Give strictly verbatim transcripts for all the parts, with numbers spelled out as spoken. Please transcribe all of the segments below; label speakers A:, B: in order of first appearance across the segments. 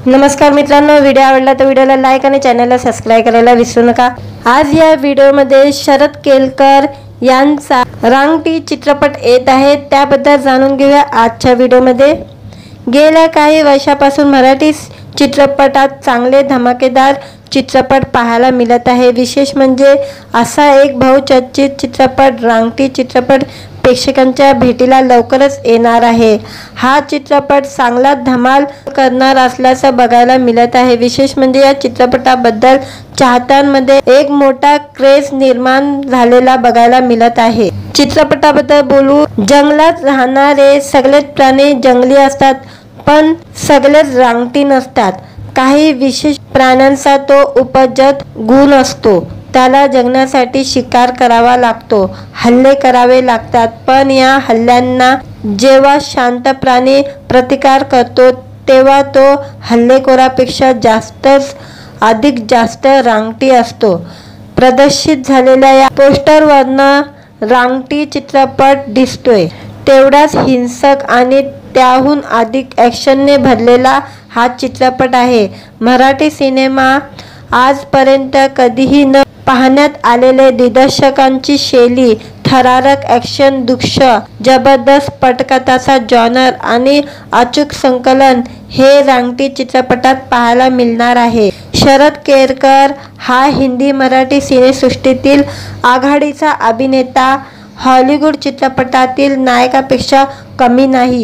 A: नमस्कार मित्रांनो, व्हिडिओ आवडला तर व्हिडिओला लाईक आणि चॅनलला सबस्क्राइब करायला विसरू नका। आज या व्हिडिओमध्ये शरद केळकर यांचा रांगटी चित्रपट येत आहे, त्याबद्दल जाणून घेऊया आजच्या व्हिडिओमध्ये। गेल्या काही वर्षापासून मराठी चित्रपटात चांगले धमाकेदार चित्रपट पाहायला मिळत आहे। विशेष म्हणजे असा एक बहुचर्चित चित्रपट रांगटी चित्रपट प्रेक्षकांच्या भेटीला लवकरच येणार आहे। हा चित्रपट चांगला धमाल करणार असल्याचं बघायला मिळत आहे। विशेष म्हणजे या चित्रपटाबद्दल चाहत्यांमध्ये एक मोठा क्रेज निर्माण झालेला बघायला मिळत आहे। चित्रपटाबद्दल बोलू, जंगलात राहणारे सगळेच प्राणी जंगली असतात, पण सगळेच रांगटी नसतात। काही विशेष प्राण्यांचा तो उपजत गुण असतो, त्याला जगण्यासाठी शिकार करावा लागतो, हल्ले करावे लागतात, पण या हल्ल्यांना जेव्हा शांत प्राणी प्रतिकार करतो तेव्हा तो हल्लेखोरापेक्षा जास्तच अधिक जास्त रांगटी असतो। प्रदर्शित झालेल्या या पोस्टरवरनं रांगटी चित्रपट दिसतोय तेवढाच हिंसक आणि त्याहून अधिक ॲक्शनने भरलेला हा चित्रपट आहे। मराठी सिनेमा आजपर्यंत कधीही न पाहण्यात आलेले दिग्दर्शकांची शैली, थरारक ॲक्शन दृश्य, जबरदस्त पटकथाचा जॉनर आणि अचूक संकलन हे रांगटी चित्रपटात पाहायला मिळणार आहे। शरद केळकर हा हिंदी मराठी सिनेसृष्टीतील आघाडीचा अभिनेता हॉलिवूड चित्रपटातील नायकापेक्षा कमी नाही,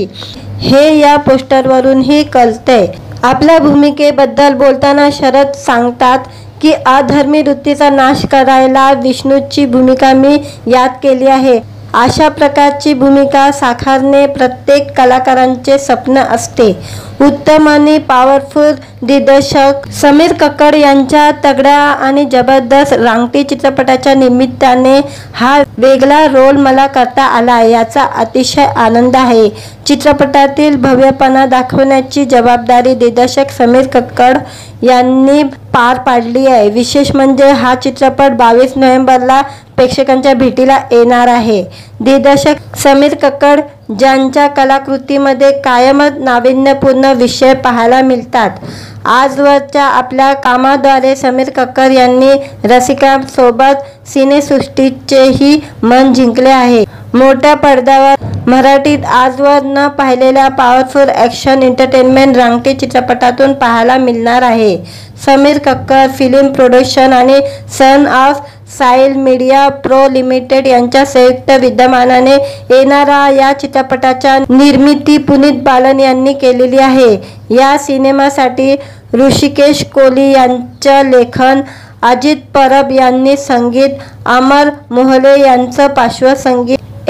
A: हे या पोस्टरवरूनही कळतंय। आपल्या भूमिकेबद्दल बोलताना शरद सांगतात की अधर्मी वृत्तीचा नाश करायला विष्णूची भूमिका मी यात केली आहे। अशा प्रकारची भूमिका साकारणे प्रत्येक कलाकारांचे स्वप्न असते। उत्तम आणि पॉवरफुल दिग्दर्शक समीर कक्कड यांच्या तगड्या आणि जबरदस्त रांगटी चित्रपटाच्या निमित्ताने हा वेगळा रोल मला करता आला, याचा अतिशय आनंद आहे। चित्रपटातील भव्यपणा दाखवण्याची जबाबदारी दिग्दर्शक समीर कक्कड यांनी पार पाडली आहे। विशेष म्हणजे हा चित्रपट बावीस नोव्हेंबरला प्रेक्षकांच्या भेटीला येणार आहे। दिग्दर्शक समीर कक्कड ज्यांच्या कलाकृतीमध्ये कायमच नाविन्यपूर्ण विषय पाहायला मिळतात, आजवरच्या आपल्या कामाद्वारे समीर कक्कड यांनी रसिकांसोबत सिनेसृष्टीचेही मन जिंकले आहे। मोठ्या पडद्यावर मराठीत आजवर न पाहिलेल्या पॉवरफुल ॲक्शन एंटरटेनमेंट रांगटी चित्रपटातून पाहायला मिळणार आहे। समीर कक्कड फिल्म प्रोडक्शन आणि son of soil media pro limited यांच्या संयुक्त विद्यमानाने येणारा या चित्रपटाच्या निर्मिती पुनीत बालन यांनी केलेली आहे। या सिनेमासाठी ऋषिकेश कोहली यांचं लेखन, अजित परब यांनी संगीत, अमर मोहले यांचं पार्श्वसंगीत,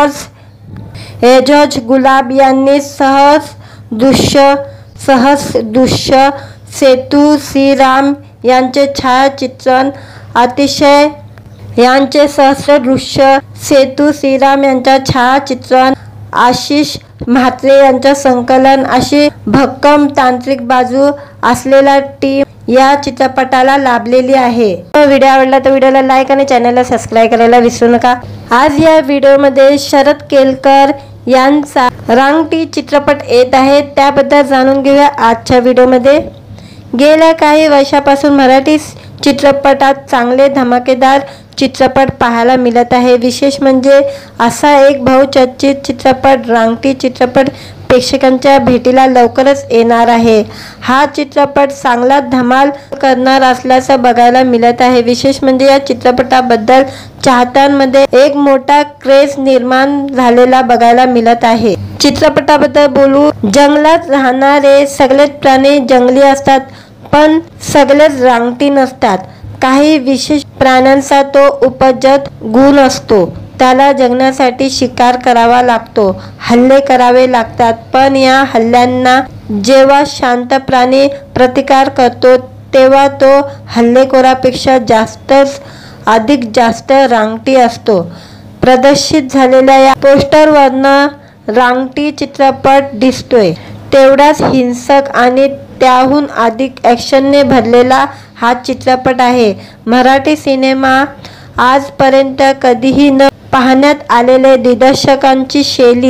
A: एजॉज एजॉज गुलाब यांनी सहज दृश्य सहज दृश्य सेतू श्रीराम यांचे छायाचित्रण, अतिशय यांचे सहस्र दृश्य सेतू श्रीराम यांच्या छायाचित्रण, आशिष म्हात्रे यांच्या संकलन अशी भक्कम तांत्रिक बाजू असलेला टीम या चित्रपटाला लाभलेली आहे। व्हिडिओ आवडला तर व्हिडिओला लाईक आणि चॅनलला सबस्क्राइब करायला विसरू नका। आज या व्हिडिओमध्ये शरद केळकर यांचा रांगटी चित्रपट येत आहे, त्याबद्दल जाणून घेऊया आजच्या व्हिडिओमध्ये। गेल्या काही वर्षापासून मराठी चित्रपटात चांगले धमाकेदार चित्रपट पाहायला मिळत आहे। विशेष म्हणजे असा एक बहुचर्चित चित्रपट रांगटी चित्रपट प्रेक्षकांच्या भेटीला लवकरच येणार आहे। हा चित्रपट चांगला धमाल करणार असल्याचं बघायला मिळत आहे। विशेष म्हणजे या चित्रपटाबद्दल चाहत्यांमध्ये एक मोठा क्रेज निर्माण झालेला बघायला मिळत आहे। चित्रपटाबद्दल बोलू, जंगलात राहणारे सगळेच प्राणी जंगली असतात, पण सगळेच रांगटी नसतात। काही विशेष प्राण्यांचा तो उपजत गुण असतो, त्याला जगण्यासाठी शिकार करावा लागतो, हल्ले करावे लागतात, पण या हल्ल्यांना जेव्हा शांत प्राणी प्रतिकार करतो तेव्हा तो हल्लेखोरापेक्षा जास्तच अधिक जास्त रांगटी असतो। प्रदर्शित झालेल्या या पोस्टरवरनं रांगटी चित्रपट दिसतोय तेवढाच हिंसक आणि त्याहून अधिक ॲक्शनने भरलेला हा चित्रपट आहे। मराठी सिनेमा आजपर्यंत कधीही न पाहण्यात आलेले दिग्दर्शकांची शैली,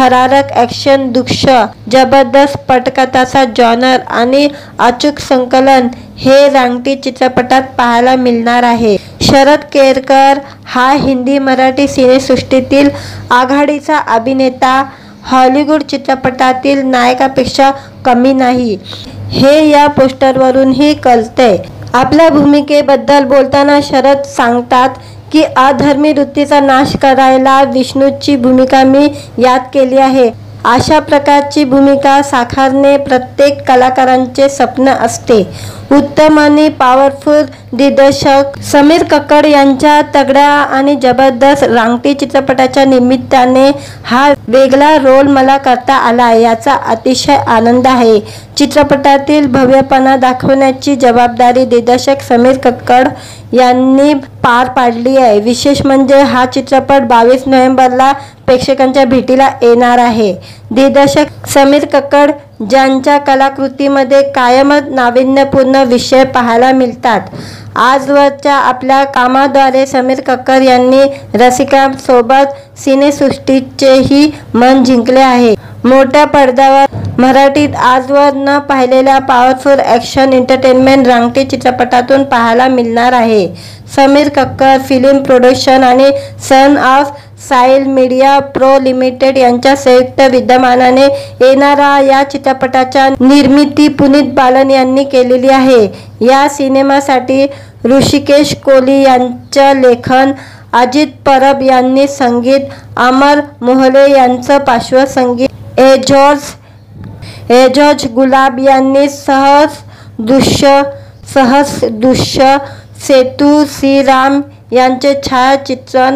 A: थरारक ॲक्शन दृश्य, जबरदस्त पटकथाचा जॉनर आणि अचूक संकलन हे रांगटी चित्रपटात पाहायला मिळणार आहे. शरद केळकर हा हिंदी मराठी सिनेसृष्टीतील आघाडीचा अभिनेता हॉलिवूड चित्रपटातील नायकापेक्षा कमी नाही, हे या पोस्टरवरूनही कळतंय. आपल्या भूमिकेबद्दल बोलताना शरद सांगतात की अधर्मी वृत्तीचा नाश करायला विष्णूची भूमिका मी यात केली आहे. अशा प्रकारची भूमिका साकारणे प्रत्येक कलाकारांचे स्वप्न असते. उत्तम आणि पॉवरफुल दिग्दर्शक समीर कक्कड यांच्या तगड्या आणि जबरदस्त रांगटी चित्रपटाच्या निमित्ताने हा वेगळा रोल मला करता आला, याचा अतिशय आनंद आहे. चित्रपटातील भव्यपणा दाखवण्याची जबाबदारी दिग्दर्शक समीर कक्कड यांनी पार पाडली आहे. विशेष म्हणजे हा चित्रपट बावीस नोव्हेंबरला प्रेक्षकांच्या भेटीला येणार आहे. दिग्दर्शक समीर कक्कड ज्यांच्या कलाकृतीमध्ये कायमच नाविन्यपूर्ण विषय पाहायला मिळतात. आजवरच्या आपल्या कामाद्वारे समीर कक्कड यांनी रसिकांसोबत सिनेसृष्टीचेही मन जिंकले आहे. मोठ्या पडद्यावर मराठीत आजवर न पाहिलेल्या पॉवरफुल ॲक्शन एंटरटेनमेंट रांगटी चित्रपटातून पाहायला मिळणार आहे. समीर कक्कड फिल्म प्रोडक्शन आणि son of soil media pro limited यांच्या संयुक्त विद्यमानाने येणारा या चित्रपटाच्या निर्मिती पुनीत बालन यांनी केलेली आहे. या सिनेमासाठी ऋषिकेश कोहली यांचं लेखन, अजित परब यांनी संगीत, अमर मोहले यांचं पार्श्वसंगीत, एजॉज एजॉज गुलाब यांनी सहज दृश्य सहज दृश्य सेतू श्रीराम यांचे छायाचित्रण,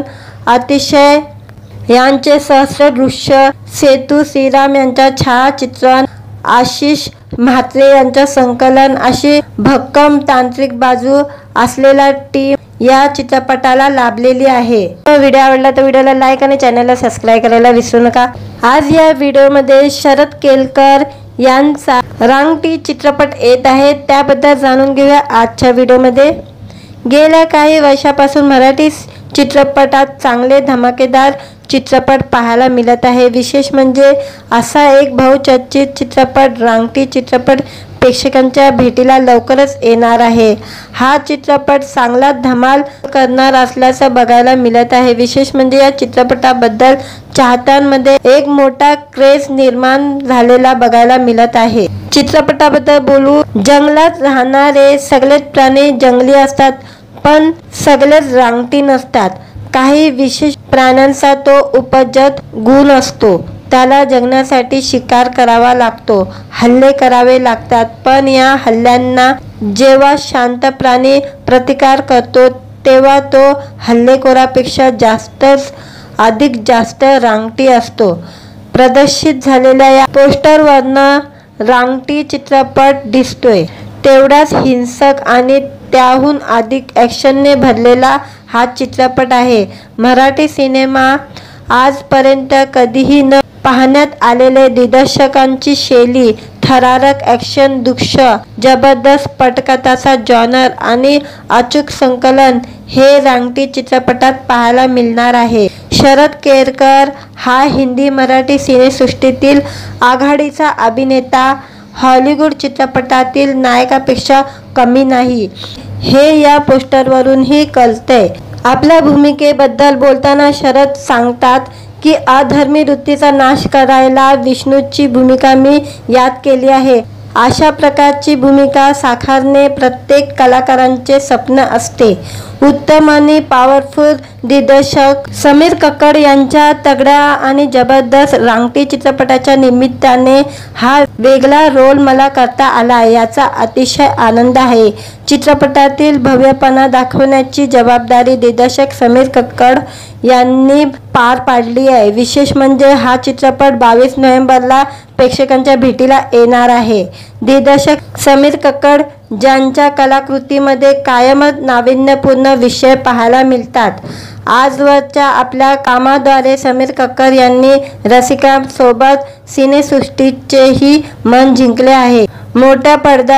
A: अतिशय यांचे सहस्रदृश्य सेतू श्रीराम यांच्या छायाचित्रण, आशिष म्हात्रे यांच्या संकलन अशी भक्कम तांत्रिक बाजू असलेला टीम या चित्रपटाला लाभलेली आहे. व्हिडिओ आवडला तर व्हिडिओला लाईक आणि चॅनलला सबस्क्राईब करायला विसरू नका. आज या व्हिडिओमध्ये शरद केळकर यांचा रांगटी चित्रपट येत आहे, त्याबद्दल जाणून घेऊया आजच्या व्हिडिओमध्ये. गेल्या काही वर्षापासून मराठी चित्रपटात चांगले धमाकेदार चित्रपट पाहायला मिळत आहे. विशेष म्हणजे असा एक बहुचर्चित चित्रपट रांगटी चित्रपट प्रेक्षकांच्या भेटीला लवकरच येणार आहे. हा चित्रपट चांगला धमाल करणार असल्याचं बघायला मिळत आहे. विशेष म्हणजे या चित्रपटाबद्दल चाहत्यांमध्ये एक मोठा क्रेज निर्माण झालेला बघायला मिळत आहे. चित्रपटाबद्दल बोलू, जंगलात राहणारे सगळेच प्राणी जंगली असतात, पण सगळेच रांगटी नसतात. काही विशेष प्राण्यांचा तो उपजत गुण असतो. त्याला जगण्यासाठी शिकार करावा लागतो, हल्ले करावे लागतात. पण या हल्ल्यांना जेव्हा शांत प्राणी प्रतिकार करतो, तेव्हा तो हल्लेखोरापेक्षा जास्तच अधिक जास्त रांगटी असतो. प्रदर्शित झालेल्या या पोस्टरवरनं रांगटी चित्रपट दिसतोय, तेवढाच हिंसक आणि त्याहून अधिक ॲक्शनने भरलेला हा चित्रपट आहे. मराठी सिनेमा आजपर्यंत कधीही न पाहण्यात आलेले दिग्दर्शकांची शैली, थरारक ॲक्शन दृश्य, जबरदस्त पटकथाचा जॉनर आणि अचूक संकलन हे रांगटी चित्रपटात पाहायला मिळणार आहे. शरद केळकर हा हिंदी मराठी सिनेसृष्टीतील आघाडीचा अभिनेता हॉलिवूड चित्रपटातील नायकापेक्षा कमी नाही, हे या पोस्टरवरूनही कळतंय. आपल्या भूमिकेबद्दल बोलताना शरद सांगतात की अधर्मी वृत्तीचा नाश करायला विष्णूची भूमिका मी यात केली आहे. अशा प्रकारची भूमिका साकारणे प्रत्येक कलाकारांचे स्वप्न असते. उत्तम आणि पॉवरफुल दिग्दर्शक समीर कक्कड यांच्या तगड्या आणि जबरदस्त रांगटी चित्रपटाच्या निमित्ताने हा वेगळा रोल मला करता आला, याचा अतिशय आनंद आहे. चित्रपटातील भव्यपणा दाखवण्याची जबाबदारी दिग्दर्शक समीर कक्कड यांनी पार पाडली आहे. विशेष म्हणजे हा चित्रपट बावीस नोव्हेंबरला प्रेक्षकांच्या भेटीला येणार आहे. दिग्दर्शक समीर कक्कड ज्यांच्या कलाकृतीमध्ये कायमच नाविन्यपूर्ण विषय पाहायला मिळतात. आजवरच्या आपल्या कामाद्वारे समीर कक्कड यांनी रसिकांसोबत सिनेसृष्टीचेही मन जिंकले आहे. मोठ्या पडद्यावर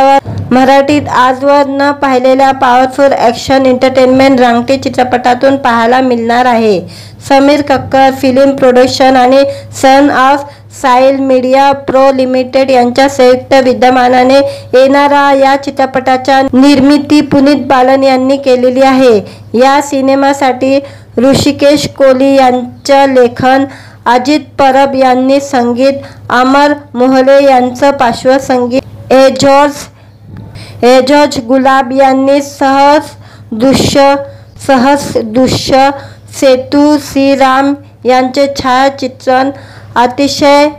A: मराठीत आजवर न पाहिलेल्या पॉवरफुल ॲक्शन एंटरटेनमेंट रांगटी चित्रपटातून पाहायला मिळणार आहे. समीर कक्कर फिल्म प्रोडक्शन आणि son of soil media pro limited यांच्या संयुक्त विद्यमानाने येणारा या चित्रपटाच्या निर्मिती पुनीत बालन यांनी केलेली आहे. या सिनेमासाठी ऋषिकेश कोहली यांचं लेखन, अजित परब यांनी संगीत, अमर मोहले यांचं पार्श्वसंगीत, एजॉज एजॉज गुलाब यांनी सहस दृश्य सहस दृश्य सेतू श्रीराम यांचे छायाचित्रण, अतिशय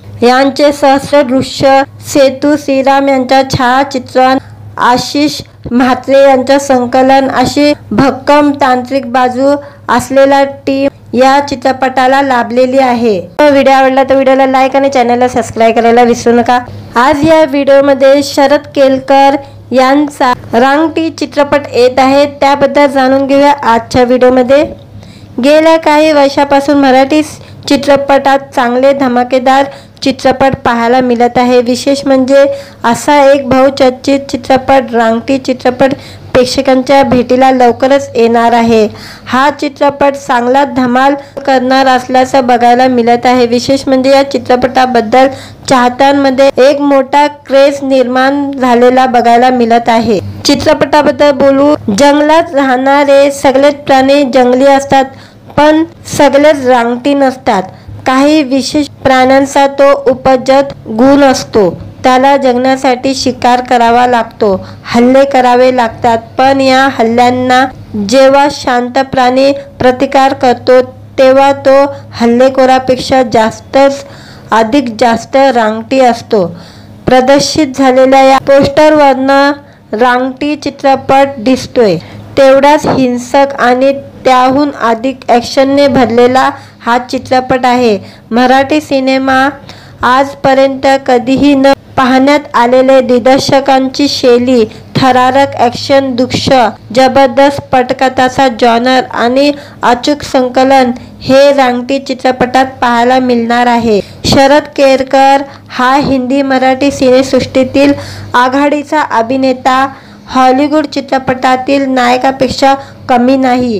A: यांचे सहस्रदृश्य सेतू श्रीराम यांच्या छायाचित्रण, आशिष म्हात्रे यांचं संकलन अशी भक्कम तांत्रिक बाजू असलेला टीम या चित्रपटाला लाभलेली आहे. व्हिडिओ आवडला तर व्हिडिओला लाईक आणि चॅनलला सबस्क्राईब करायला विसरू नका. आज या व्हिडिओमध्ये शरद केळकर यांचा रांगटी चित्रपट येत आहे, त्याबद्दल जाणून घेऊया आजच्या व्हिडिओमध्ये. गेल्या काही वर्षापासून मराठी चित्रपटात चांगले धमाकेदार चित्रपट पाहायला मिळत आहे. विशेष म्हणजे असा एक बहुचर्चित चित्रपट रांगटी चित्रपट प्रेक्षकांच्या भेटीला लवकरच येणार आहे. हा चित्रपट चांगला धमाल करणार असल्याचं बघायला मिळत आहे. विशेष म्हणजे या चित्रपटाबद्दल चाहत्यांमध्ये एक मोठा क्रेज निर्माण झालेला बघायला मिळत आहे. चित्रपटाबद्दल बोलू, जंगलात राहणारे सगळेच प्राणी जंगली असतात, पण सगळेच रांगटी नसतात. काही विशेष प्राण्यांचा तो उपजत गुण असतो. त्याला जगण्यासाठी शिकार करावा लागतो, हल्ले करावे लागतात. पण या हल्ल्यांना जेव्हा शांत प्राणी प्रतिकार करतो तेव्हा तो हल्लेखोरापेक्षा जास्तच अधिक जास्त रांगटी असतो. प्रदर्शित झालेल्या या पोस्टरवरनं रांगटी चित्रपट दिसतोय तेवढाच हिंसक आणि त्याहून अधिक ॲक्शनने भरलेला हा चित्रपट आहे. मराठी सिनेमा आजपर्यंत कधीही न पाहण्यात आलेले दिग्दर्शकांची शैली, थरारक ॲक्शन दृश्य, जबरदस्त पटकथाचा जॉनर आणि अचूक संकलन हे रांगटी चित्रपटात पाहायला मिळणार आहे. शरद केळकर हा हिंदी मराठी सिनेसृष्टीतील आघाडीचा अभिनेता हॉलिवूड चित्रपटातील नायकापेक्षा कमी नाही,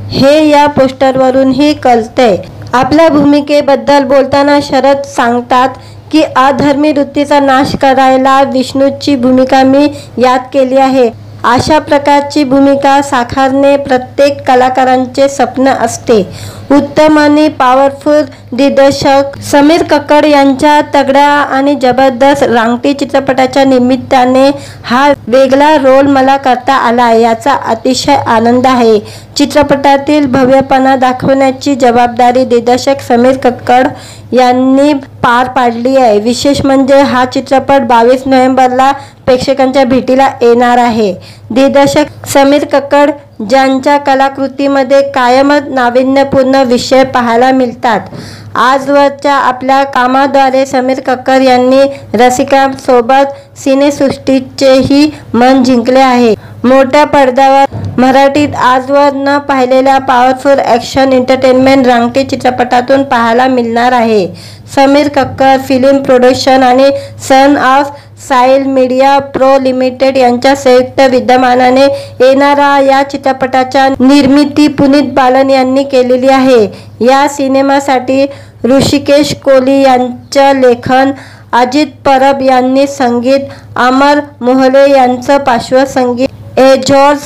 A: हे या पोस्टरवरूनही कळतंय. आपल्या भूमिकेबद्दल बोलताना शरद सांगतात की अधर्मी वृत्तीचा नाश करायला विष्णूची भूमिका मी यात केली आहे. अशा प्रकारची भूमिका साकारणे प्रत्येक कलाकारांचे स्वप्न असते. उत्तम आणि पॉवरफुल दिग्दर्शक समीर कक्कर यांच्या तगड्या आणि जबरदस्त रांगटी चित्रपटाच्या निमित्ताने हा वेगळा रोल मला करता आला, याचा अतिशय आनंद आहे. चित्रपटातील भव्यपणा दाखवण्याची जबाबदारी दिग्दर्शक समीर कक्कर यांनी पार पाडली आहे. विशेष म्हणजे हा चित्रपट बावीस नोव्हेंबरला प्रेक्षकांच्या भेटीला येणार आहे. दिग्दर्शक समीर कक्कर ज्यांच्या कलाकृतीमध्ये कायमच नाविन्यपूर्ण विषय पाहायला मिळतात. आजवरच्या आपल्या कामाद्वारे समीर कक्कर यांनी रसिकांसोबत सिनेसृष्टीचेही मन जिंकले आहे. मोठ्या पडद्यावर मराठीत आजवर न पाहिलेल्या पॉवरफुल ॲक्शन एंटरटेनमेंट रांगटी चित्रपटातून पाहायला मिळणार आहे. समीर कक्कर फिल्म प्रोडक्शन आणि son of soil media pro limited यांच्या संयुक्त विद्यमानाने येणारा या चित्रपटाच्या निर्मिती पुनीत बालन यांनी केलेली आहे. या सिनेमासाठी ऋषिकेश कोहली यांचं लेखन, अजित परब यांनी संगीत, अमर मोहले यांचं पार्श्वसंगीत, एजॉज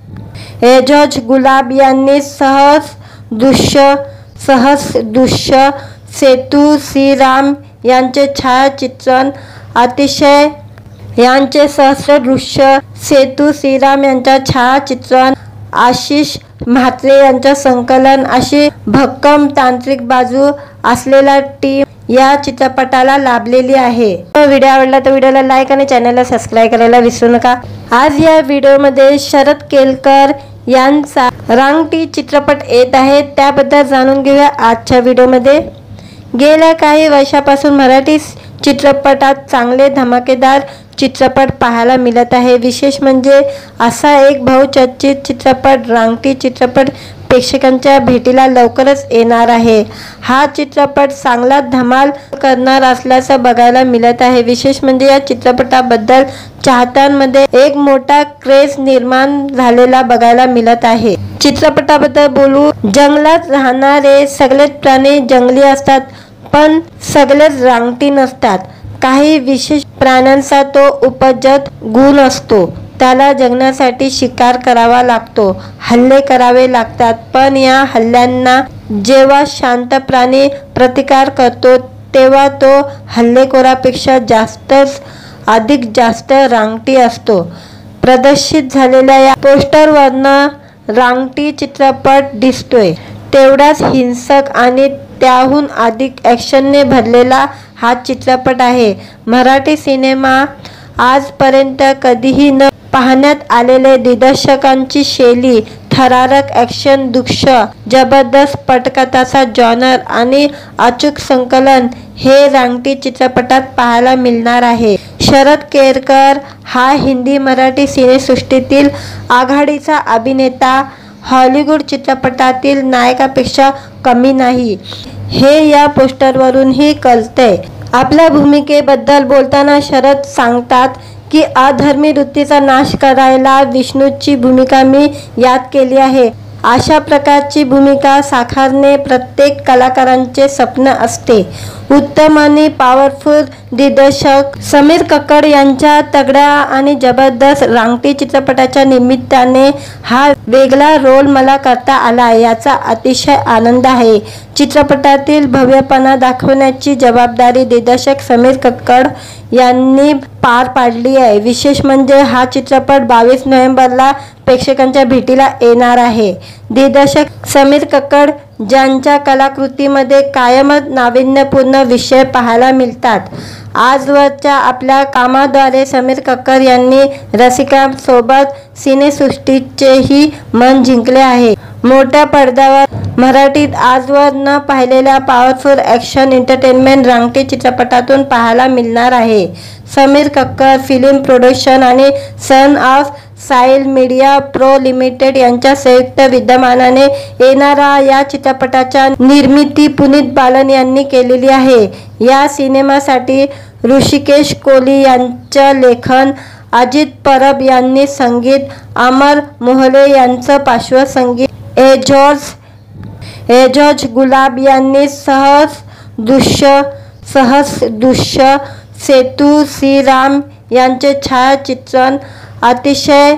A: एजॉज गुलाब यांनी सहस दृश्य सहस दृश्य सेतू श्रीराम यांचे छायाचित्रण, अतिशय यांचे सहस्रदृश्य सेतू श्रीराम यांच्या छायाचित्रण, आशिष म्हात्रे यांचं संकलन अशी भक्कम तांत्रिक बाजू असलेला टीम या चित्रपटाला लाभलेली आहे. व्हिडिओ आवडला तर व्हिडिओला लाईक आणि चॅनलला सबस्क्राईब करायला विसरू नका. आज या व्हिडिओमध्ये शरद केळकर यांचा रांगटी चित्रपट येत आहे, त्याबद्दल जाणून घेऊया आजच्या व्हिडिओमध्ये. गेल्या काही वर्षापासून मराठी चित्रपटात चांगले धमाकेदार चित्रपट पाहायला मिळत आहे. विशेष म्हणजे असा एक बहुचर्चित चित्रपट रांगटी चित्रपट प्रेक्षकांच्या भेटीला लवकरच येणार आहे। हा चित्रपट चांगला धमाल करणार असल्याचं बघायला मिळत आहे। विशेष म्हणजे या चित्रपटाबद्दल चाहत्यांमध्ये एक मोठा क्रेज निर्माण झालेला बघायला मिळत आहे। चित्रपटाबद्दल बोलू, जंगलात राहणारे सगळेच प्राणी जंगली असतात, पण सगळेच रांगटी नसतात। काही विशेष प्राण्यांचा तो उपजत गुण असतो, त्याला जगण्यासाठी शिकार करावा लागतो, हल्ले करावे लागतात, पण या हल्ल्यांना जेव्हा शांत प्राणी प्रतिकार करतो तेव्हा तो हल्लेखोरापेक्षा जास्तच अधिक जास्त रांगटी असतो। प्रदर्शित झालेल्या या पोस्टरवरनं रांगटी चित्रपट दिसतोय, तेवढाच हिंसक आणि त्याहून अधिक ॲक्शनने भरलेला हा चित्रपट आहे। मराठी सिनेमा आजपर्यंत कधीही न पाहण्यात आलेले दिग्दर्शकांची शैली, थरारक ॲक्शन दृश्य, जबरदस्त पटकथाचा जॉनर आणि अचूक संकलन हे रांगटी चित्रपटात पाहायला मिळणार आहे। शरद केळकर हा हिंदी मराठी सिनेसृष्टीतील आघाडीचा अभिनेता हॉलिवूड चित्रपटातील नायकापेक्षा कमी नाही, हे या पोस्टरवरूनही कळतंय। आपल्या भूमिकेबद्दल बोलताना शरद सांगतात की अधर्मी वृत्तीचा नाश करायला विष्णूची भूमिका मी यात केली आहे। अशा प्रकारची भूमिका साकारणे प्रत्येक कलाकारांचे स्वप्न असते। उत्तम आणि पॉवरफुल दिग्दर्शक समीर कक्कड यांच्या तगड्या आणि जबरदस्त रांगटी चित्रपटाच्या निमित्ताने हा वेगळा रोल मला करता आला, याचा अतिशय आनंद आहे। चित्रपटातील भव्यपणा दाखवण्याची जबाबदारी दिग्दर्शक समीर कक्कड यांनी पार पाडली आहे। विशेष म्हणजे हा चित्रपट बावीस नोव्हेंबरला प्रेक्षकांच्या भेटीला येणार आहे। दिग्दर्शक समीर कक्कड ज्यांच्या कलाकृतीमध्ये कायमच नाविन्यपूर्ण विषय पाहायला मिळतात, आजवरच्या आपल्या कामाद्वारे समीर कक्कड यांनी रसिकांसोबत सिनेसृष्टीचेही मन जिंकले आहे। मोठ्या पडद्यावर मराठीत आजवर न पाहिलेल्या पॉवरफुल ॲक्शन एंटरटेनमेंट रांगटी चित्रपटातून पाहायला मिळणार आहे। समीर कक्कड फिल्म प्रोडक्शन आणि son of soil media pro limited यांच्या संयुक्त विद्यमानाने येणारा या चित्रपटाच्या निर्मिती पुनीत बालन यांनी केलेली आहे। या सिनेमासाठी ऋषिकेश कोहली यांचं लेखन, अजित परब यांनी संगीत, अमर मोहले यांचं पार्श्वसंगीत, एजॉर्ज एजॉर्ज गुलाब यांनी सहज दृश्य सहज दृश्य सेतू श्रीराम यांचे छायाचित्रण, अतिशय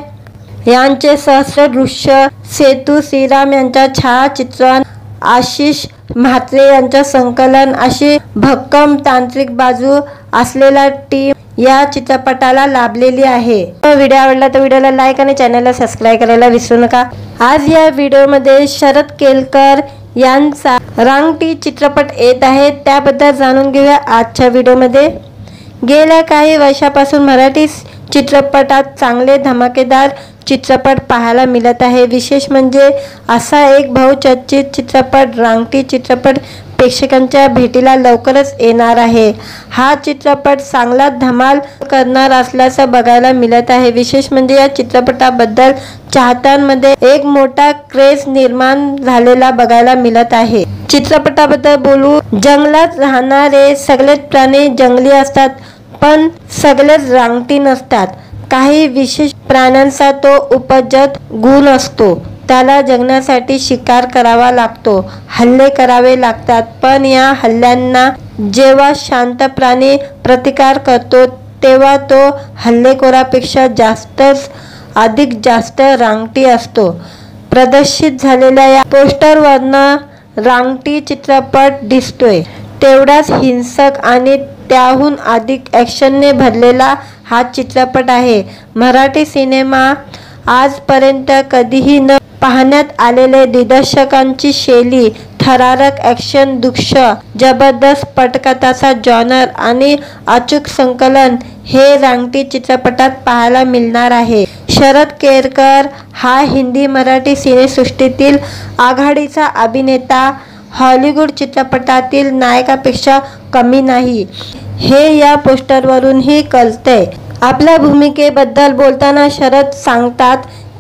A: यांचे सहस्र दृश्य सेतू श्रीराम यांच्या छायाचित्रण, आशिष म्हात्रे यांच्या संकलन अशी भक्कम तांत्रिक बाजू असलेला टीम या चित्रपटाला लाभलेली आहे। व्हिडिओ आवडला तर व्हिडिओला लाईक आणि चॅनलला सबस्क्राईब करायला विसरू नका। आज या व्हिडिओमध्ये शरद केळकर यांचा रांगटी चित्रपट येत आहे, त्याबद्दल जाणून घेऊया आजच्या व्हिडिओमध्ये। गेल्या काही वर्षापासून मराठी चित्रपटात चांगले धमाकेदार चित्रपट पाहायला मिळत आहे। विशेष म्हणजे असा एक बहुचर्चित चित्रपट रांगटी चित्रपट प्रेक्षकांच्या भेटीला लवकरच येणार आहे। हा चित्रपट चांगला धमाल करणार असल्याचं बघायला मिळत आहे। विशेष म्हणजे या चित्रपटाबद्दल चाहत्यांमध्ये एक मोठा क्रेज निर्माण झालेला बघायला मिळत आहे। चित्रपटाबद्दल बोलू, जंगलात राहणारे सगळेच प्राणी जंगली असतात, पण सगळेच रांगटी नसतात। काही विशेष प्राण्यांचा तो उपजत गुण असतो, त्याला जगण्यासाठी शिकार करावा लागतो, हल्ले करावे लागतात, पण या हल्ल्यांना जेव्हा शांत प्राणी प्रतिकार करतो तेव्हा तो हल्लेखोरापेक्षा जास्तच अधिक जास्त रांगटी असतो। प्रदर्शित झालेल्या या पोस्टरवरनं रांगटी चित्रपट दिसतोय, तेवढाच हिंसक आणि त्याहून अधिक ॲक्शनने भरलेला हा चित्रपट आहे। मराठी सिनेमा आजपर्यंत कधीही न पाहण्यात आलेले दिग्दर्शकांची शैली, थरारक ॲक्शन दृश्य, जबरदस्त पटकथाचा जॉनर आणि अचूक संकलन हे रांगटी चित्रपटात पाहायला मिळणार आहे। शरद केळकर हा हिंदी मराठी सिनेसृष्टीतील आघाडीचा अभिनेता हॉलिवूड चित्रपटातील नायकापेक्षा कमी नाही, हे या पोस्टरवरूनही कळतंय। आपल्या भूमिकेबद्दल बोलताना शरद सांगतात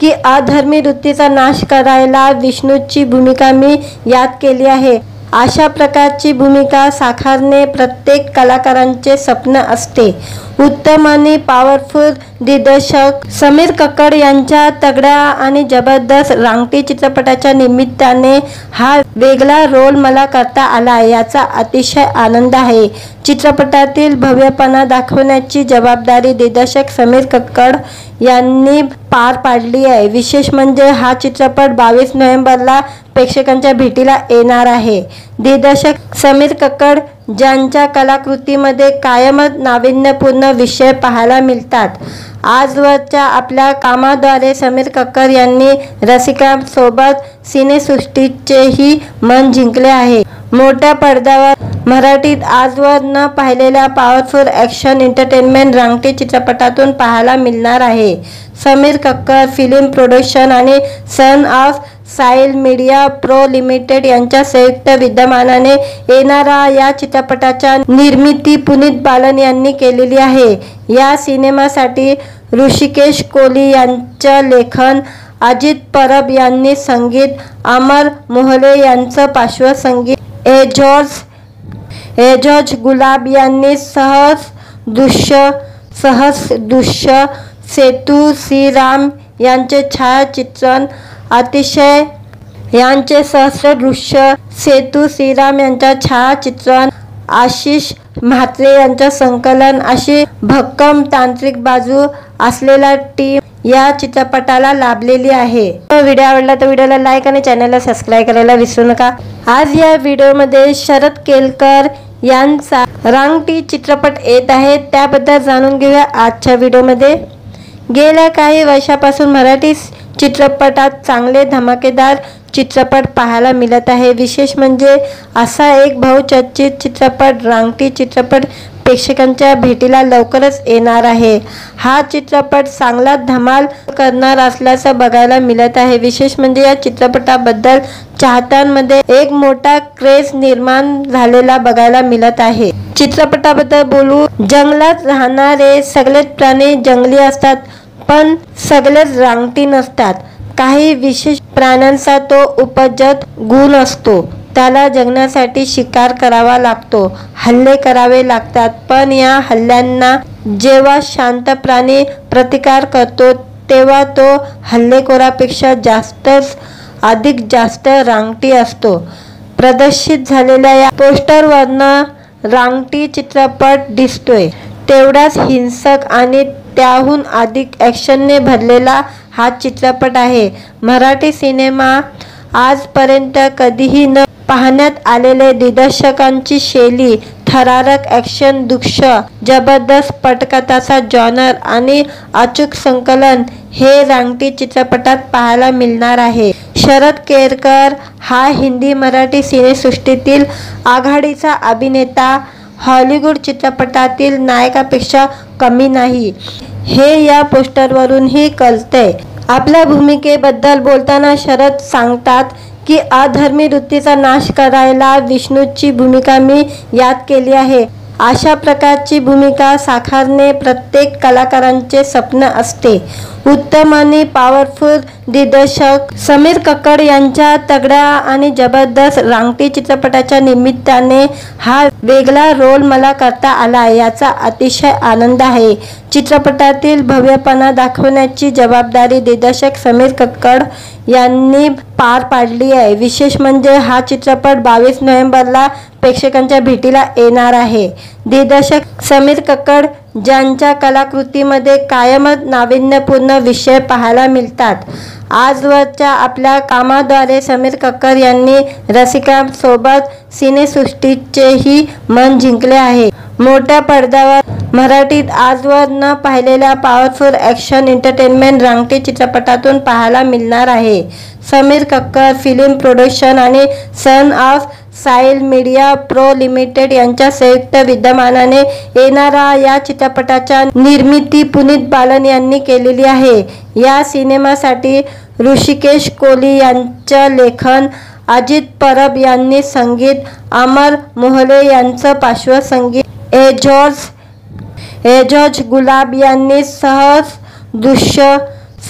A: की अधर्मी वृत्तीचा नाश करायला विष्णूची भूमिका मी यात केली आहे। अशा प्रकारची भूमिका साकारणे प्रत्येक कलाकारांचे स्वप्न असते। उत्तम आणि पॉवरफुल दिग्दर्शक समीर कक्कड यांच्या तगड्या आणि जबरदस्त रांगटी चित्रपटाच्या निमित्ताने हा वेगळा रोल मला करता आला, याचा अतिशय आनंद आहे। चित्रपटातील भव्यपणा दाखवण्याची जबाबदारी दिग्दर्शक समीर कक्कड यांनी पार पाडली आहे। विशेष म्हणजे हा चित्रपट बावीस नोव्हेंबरला प्रेक्षकांच्या भेटीला येणार आहे। दिग्दर्शक समीर कक्कड ज्यांच्या कलाकृतीमध्ये कायमच नाविन्यपूर्ण विषय पाहायला मिळतात, आजवरच्या आपल्या कामाद्वारे समीर कक्कड यांनी रसिकांसोबत सिनेसृष्टीचेही मन जिंकले आहे। मोठ्या पडद्यावर मराठीत आजवर न पाहिलेल्या पॉवरफुल ॲक्शन एंटरटेनमेंट रांगटी चित्रपटातून पाहायला मिळणार आहे। समीर कक्कड फिल्म प्रोडक्शन आणि son of soil media pro limited यांच्या संयुक्त विद्यमानाने येणारा या चित्रपटाच्या निर्मिती पुनीत बालन यांनी केलेली आहे। या सिनेमासाठी ऋषिकेश कोहली यांचं लेखन, अजित परब यांनी संगीत, अमर मोहले यांचं पार्श्वसंगीत, एजॉज एजॉज गुलाब यांनी सहज दृश्य सहज दृश्य सेतू श्रीराम यांचे छायाचित्रण, अतिशय यांचे सहस्र दृश्य सेतू श्रीराम यांच्या छायाचित्रण, आशिष म्हात्रे यांचं संकलन अशी भक्कम तांत्रिक बाजू असलेला टीम या चित्रपटाला लाभलेली आहे। व्हिडिओ आवडला तर व्हिडिओला लाईक आणि चॅनलला सबस्क्राईब करायला विसरू नका। आज या व्हिडिओमध्ये शरद केळकर यांचा रांगटी चित्रपट येत आहे, त्याबद्दल जाणून घेऊया आजच्या व्हिडिओमध्ये। गेल्या काही वर्षापासून मराठी चित्रपटात चांगले धमाकेदार चित्रपट पाहायला मिळत आहे। विशेष म्हणजे असा एक बहुचर्चित चित्रपट रांगटी चित्रपट प्रेक्षकांच्या भेटीला लवकरच येणार आहे। हा चित्रपट चांगला धमाल करणार असल्याचं बघायला मिळत आहे। विशेष म्हणजे या चित्रपटाबद्दल चाहत्यांमध्ये एक मोठा क्रेज निर्माण झालेला बघायला मिळत आहे। चित्रपटाबद्दल बोलू, जंगलात राहणारे सगळेच प्राणी जंगली असतात, पण सगळेच रांगटी नसतात। काही विशेष प्राण्यांचा तो उपजत गुण असतो, त्याला जगण्यासाठी शिकार करावा लागतो, हल्ले करावे लागतात, पण या हल्ल्यांना जेव्हा शांत प्राणी प्रतिकार करतो तेव्हा तो हल्लेखोरापेक्षा जास्तच अधिक जास्त रांगटी असतो। प्रदर्शित झालेल्या या पोस्टरवरनं रांगटी चित्रपट दिसतोय तेवढाच हिंसक आणि त्याहून अधिक ॲक्शनने भरलेला हा चित्रपट आहे। मराठी सिनेमा आजपर्यंत कधीही न पाहण्यात आलेले दिग्दर्शकांची शैली, थरारक ॲक्शन दृश्य, जबरदस्त पटकथाचा जॉनर आणि अचूक संकलन हे रांगटी चित्रपटात पाहायला मिळणार आहे। शरद केळकर हा हिंदी मराठी सिनेसृष्टीतील आघाडीचा अभिनेता हॉलिवूड चित्रपटातील नायकापेक्षा कमी नाही, हे या पोस्टरवरूनही कळतंय। आपल्या भूमिकेबद्दल बोलताना शरद सांगतात की अधर्मी वृत्तीचा नाश करायला विष्णूची भूमिका मी यात केली आहे। अशा प्रकारची भूमिका साकारणे प्रत्येक कलाकारांचे स्वप्न असते। उत्तम आणि पॉवरफुल दिग्दर्शक समीर कक्कड यांच्या तगड्या आणि जबरदस्त रांगटी चित्रपटाच्या निमित्ताने हा वेगळा रोल मला करता आला, याचा अतिशय आनंद आहे। चित्रपटातील भव्यपणा दाखवण्याची जबाबदारी दिग्दर्शक समीर कक्कड यांनी पार पाडली आहे। विशेष म्हणजे हा चित्रपट बावीस नोव्हेंबरला प्रेक्षकांच्या भेटीला येणार आहे। दिग्दर्शक समीर कक्कड ज्यांच्या कलाकृतीमध्ये कायमच नाविन्यपूर्ण विषय पाहायला मिळतात, आजवरच्या आपल्या कामाद्वारे समीर कक्कड यांनी रसिकांसोबत सिनेसृष्टीचेही मन जिंकले आहे। मोठ्या पडद्यावर मराठीत आजवर न पाहिलेल्या पॉवरफुल ॲक्शन एंटरटेनमेंट रांगटी चित्रपटातून पाहायला मिळणार आहे। समीर कक्कड फिल्म प्रोडक्शन आणि son of soil media pro limited यांच्या संयुक्त विद्यमानाने येणारा या चित्रपटाच्या निर्मिती पुनीत बालन यांनी केलेली आहे। या सिनेमासाठी ऋषिकेश कोहली यांचं लेखन, अजित परब यांनी संगीत, अमर मोहले यांचं पार्श्वसंगीत, एजॉज एजॉज गुलाब यांनी सहज दृश्य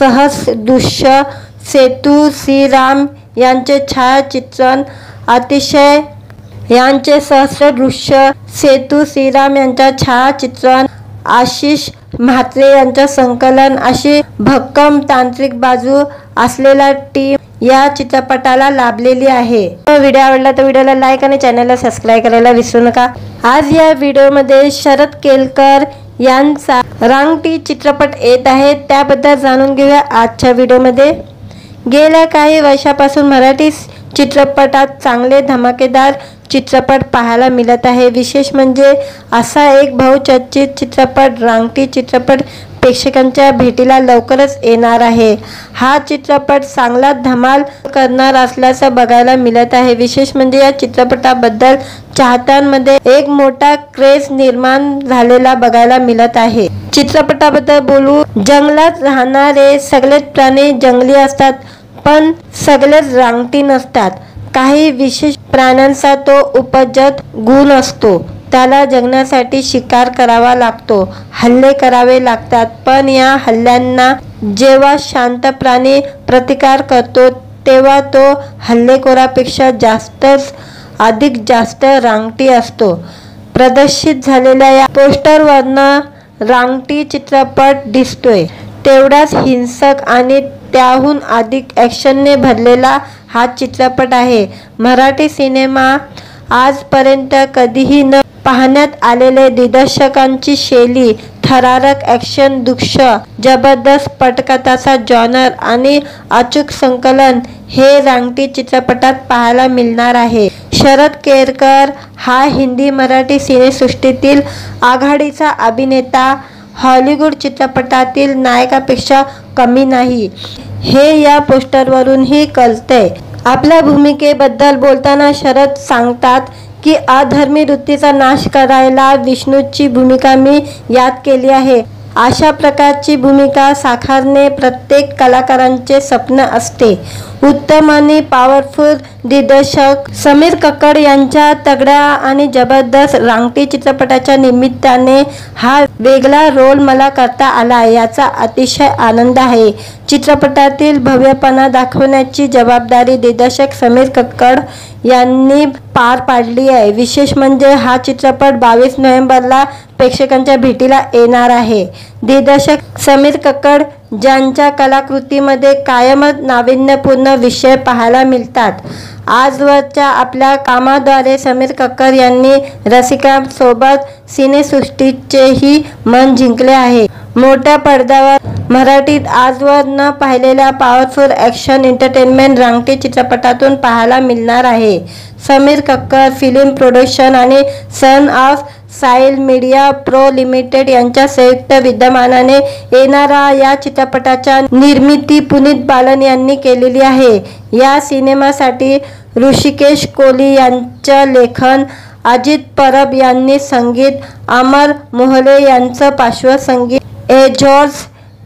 A: सहस्र दृश्य सेतू श्रीराम यांचे छायाचित्रण अतिशय यांचे सहस्र दृश्य सेतू श्रीराम यांच्या छायाचित्रण आशिष म्हात्रे यांचं संकलन अशी भक्कम तांत्रिक बाजू असलेला टीम या चित्रपटाला लाभलेली आहे। व्हिडिओ आवडला तर व्हिडिओला लाईक आणि चॅनलला सबस्क्राईब करायला विसरू नका। आज या व्हिडिओमध्ये शरद केळकर यांचा रांगटी चित्रपट येत आहे, त्याबद्दल जाणून घेऊया आजच्या व्हिडिओमध्ये। गेल्या काही वर्षापासून मराठी चित्रपटात चांगले धमाकेदार चित्रपट पाहायला मिळत आहे। विशेष म्हणजे असा एक बहुचर्चित चित्रपट रांगटी चित्रपट प्रेक्षकांच्या भेटीला लवकरच येणार आहे। हा चित्रपट चांगला धमाल करणार असल्याचं बघायला मिळत आहे। विशेष म्हणजे या चित्रपटाबद्दल चाहत्यांमध्ये एक मोठा क्रेज निर्माण झालेला बघायला मिळत आहे। चित्रपटाबद्दल बोलू, जंगलात राहणारे सगळेच प्राणी जंगली असतात, पण सगळेच रांगटी नसतात। काही विशेष प्राण्यांचा तो उपजत गुण असतो, त्याला जगण्यासाठी शिकार करावा लागतो, हल्ले करावे लागतात, पण या हल्ल्यांना जेव्हा शांत प्राणी प्रतिकार करतो तेव्हा तो हल्लेखोरापेक्षा जास्तच अधिक जास्त रांगटी असतो। प्रदर्शित झालेल्या या पोस्टरवरनं रांगटी चित्रपट दिसतोय तेवढाच हिंसक आणि त्याहून अधिक ॲक्शनने भरलेला हा चित्रपट आहे। मराठी सिनेमा आजपर्यंत कधीही न पाहण्यात आलेले दिग्दर्शकांची शैली, थरारक ॲक्शन दृश्य, जबरदस्त पटकथाचा जॉनर आणि अचूक संकलन हे रांगटी चित्रपटात पाहायला मिळणार आहे। शरद केळकर हा हिंदी मराठी सिनेसृष्टीतील आघाडीचा अभिनेता हॉलिवूड चित्रपटातील नायकापेक्षा कमी नाही, हे या पोस्टरवरूनही कळतंय। आपल्या भूमिकेबद्दल बोलताना शरद सांगतात की अधर्मी वृत्तीचा नाश करायला विष्णूची भूमिका मी यात केली आहे। अशा प्रकारची भूमिका साकारणे प्रत्येक कलाकारांचे स्वप्न असते। उत्तम आणि पॉवरफुल दिग्दर्शक समीर कक्कड यांच्या तगड्या आणि जबरदस्त रांगटी चित्रपटाच्या निमित्ताने हा वेगळा रोल मला करता आला, याचा अतिशय आनंद आहे। चित्रपटातील भव्यपणा दाखवण्याची जबाबदारी दिग्दर्शक समीर कक्कड यांनी पार पाडली आहे। विशेष म्हणजे हा चित्रपट बावीस नोव्हेंबरला प्रेक्षकांच्या भेटीला येणार आहे। दिग्दर्शक समीर कक्कड ज्यांच्या कलाकृतीमध्ये कायमच नाविन्यपूर्ण विषय पाहायला मिळतात। आजवरच्या आपल्या कामाद्वारे समीर कक्कड यांनी रसिकांसोबत सिनेसृष्टीचेही मन जिंकले आहे। मोठ्या पडद्यावर मराठीत आजवर न पाहिलेल्या पॉवरफुल ॲक्शन एंटरटेनमेंट रांगटी चित्रपटातून पाहायला मिळणार आहे। समीर कक्कड फिल्म प्रोडक्शन आणि son of soil media pro limited यांच्या संयुक्त विद्यमानाने येणारा या चित्रपटाच्या निर्मिती पुनीत बालन यांनी केलेली आहे। या सिनेमासाठी ऋषिकेश कोहली यांचं लेखन, अजित परब यांनी संगीत, अमर मोहले यांचं पार्श्वसंगीत, एजॉर्ज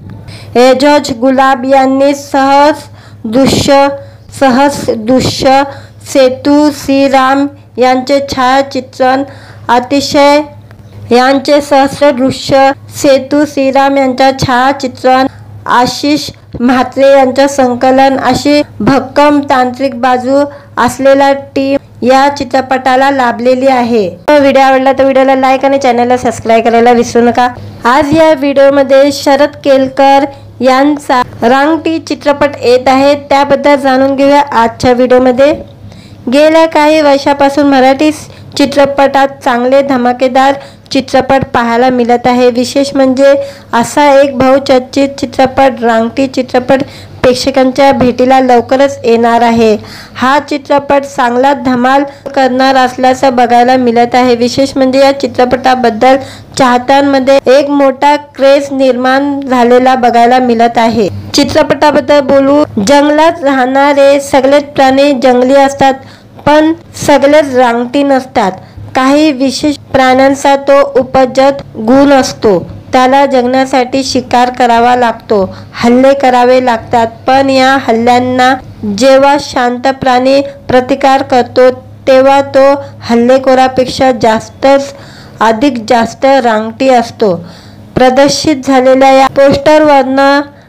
A: एजॉर्ज गुलाब यांनी सहस्र दृश्य सहस्र दृश्य सेतू श्रीराम यांचे छायाचित्रण अतिशय यांचे सहस्र दृश्य सेतू श्रीराम यांच्या छायाचित्रण आशिष म्हात्रे यांचं संकलन अशी भक्कम तांत्रिक बाजू असलेला टीम या चित्रपटाला लाभलेली आहे। व्हिडिओ आवडला तर व्हिडिओला लाईक आणि चॅनलला सबस्क्राईब करायला विसरू नका। आज या व्हिडिओमध्ये शरद केळकर यांचा रांगटी चित्रपट येत आहे, त्याबद्दल जाणून घेऊया आजच्या व्हिडिओमध्ये। गेल्या काही वर्षापासून मराठी चित्रपटात चांगले धमाकेदार चित्रपट पाहायला मिळत आहे। विशेष म्हणजे असा एक बहुचर्चित चित्रपट रांगटी चित्रपट प्रेक्षकांच्या भेटीला लवकरच येणार आहे। हा चित्रपट चांगला धमाल करणार असल्याचं बघायला मिळत आहे। विशेष म्हणजे या चित्रपटाबद्दल चाहत्यांमध्ये एक मोठा क्रेज निर्माण झालेला बघायला मिळत आहे। चित्रपटाबद्दल बोलू, जंगलात राहणारे सगळेच प्राणी जंगली असतात, पण सगळेच रांगटी नसतात। काही विशेष प्राण्यांचा तो उपजत गुण असतो, त्याला जगण्यासाठी शिकार करावा लागतो, हल्ले करावे लागतात, पण या हल्ल्यांना जेव्हा शांत प्राणी प्रतिकार करतो तेव्हा तो हल्लेखोरापेक्षा जास्तच अधिक जास्त रांगटी असतो। प्रदर्शित झालेल्या या पोस्टरवरनं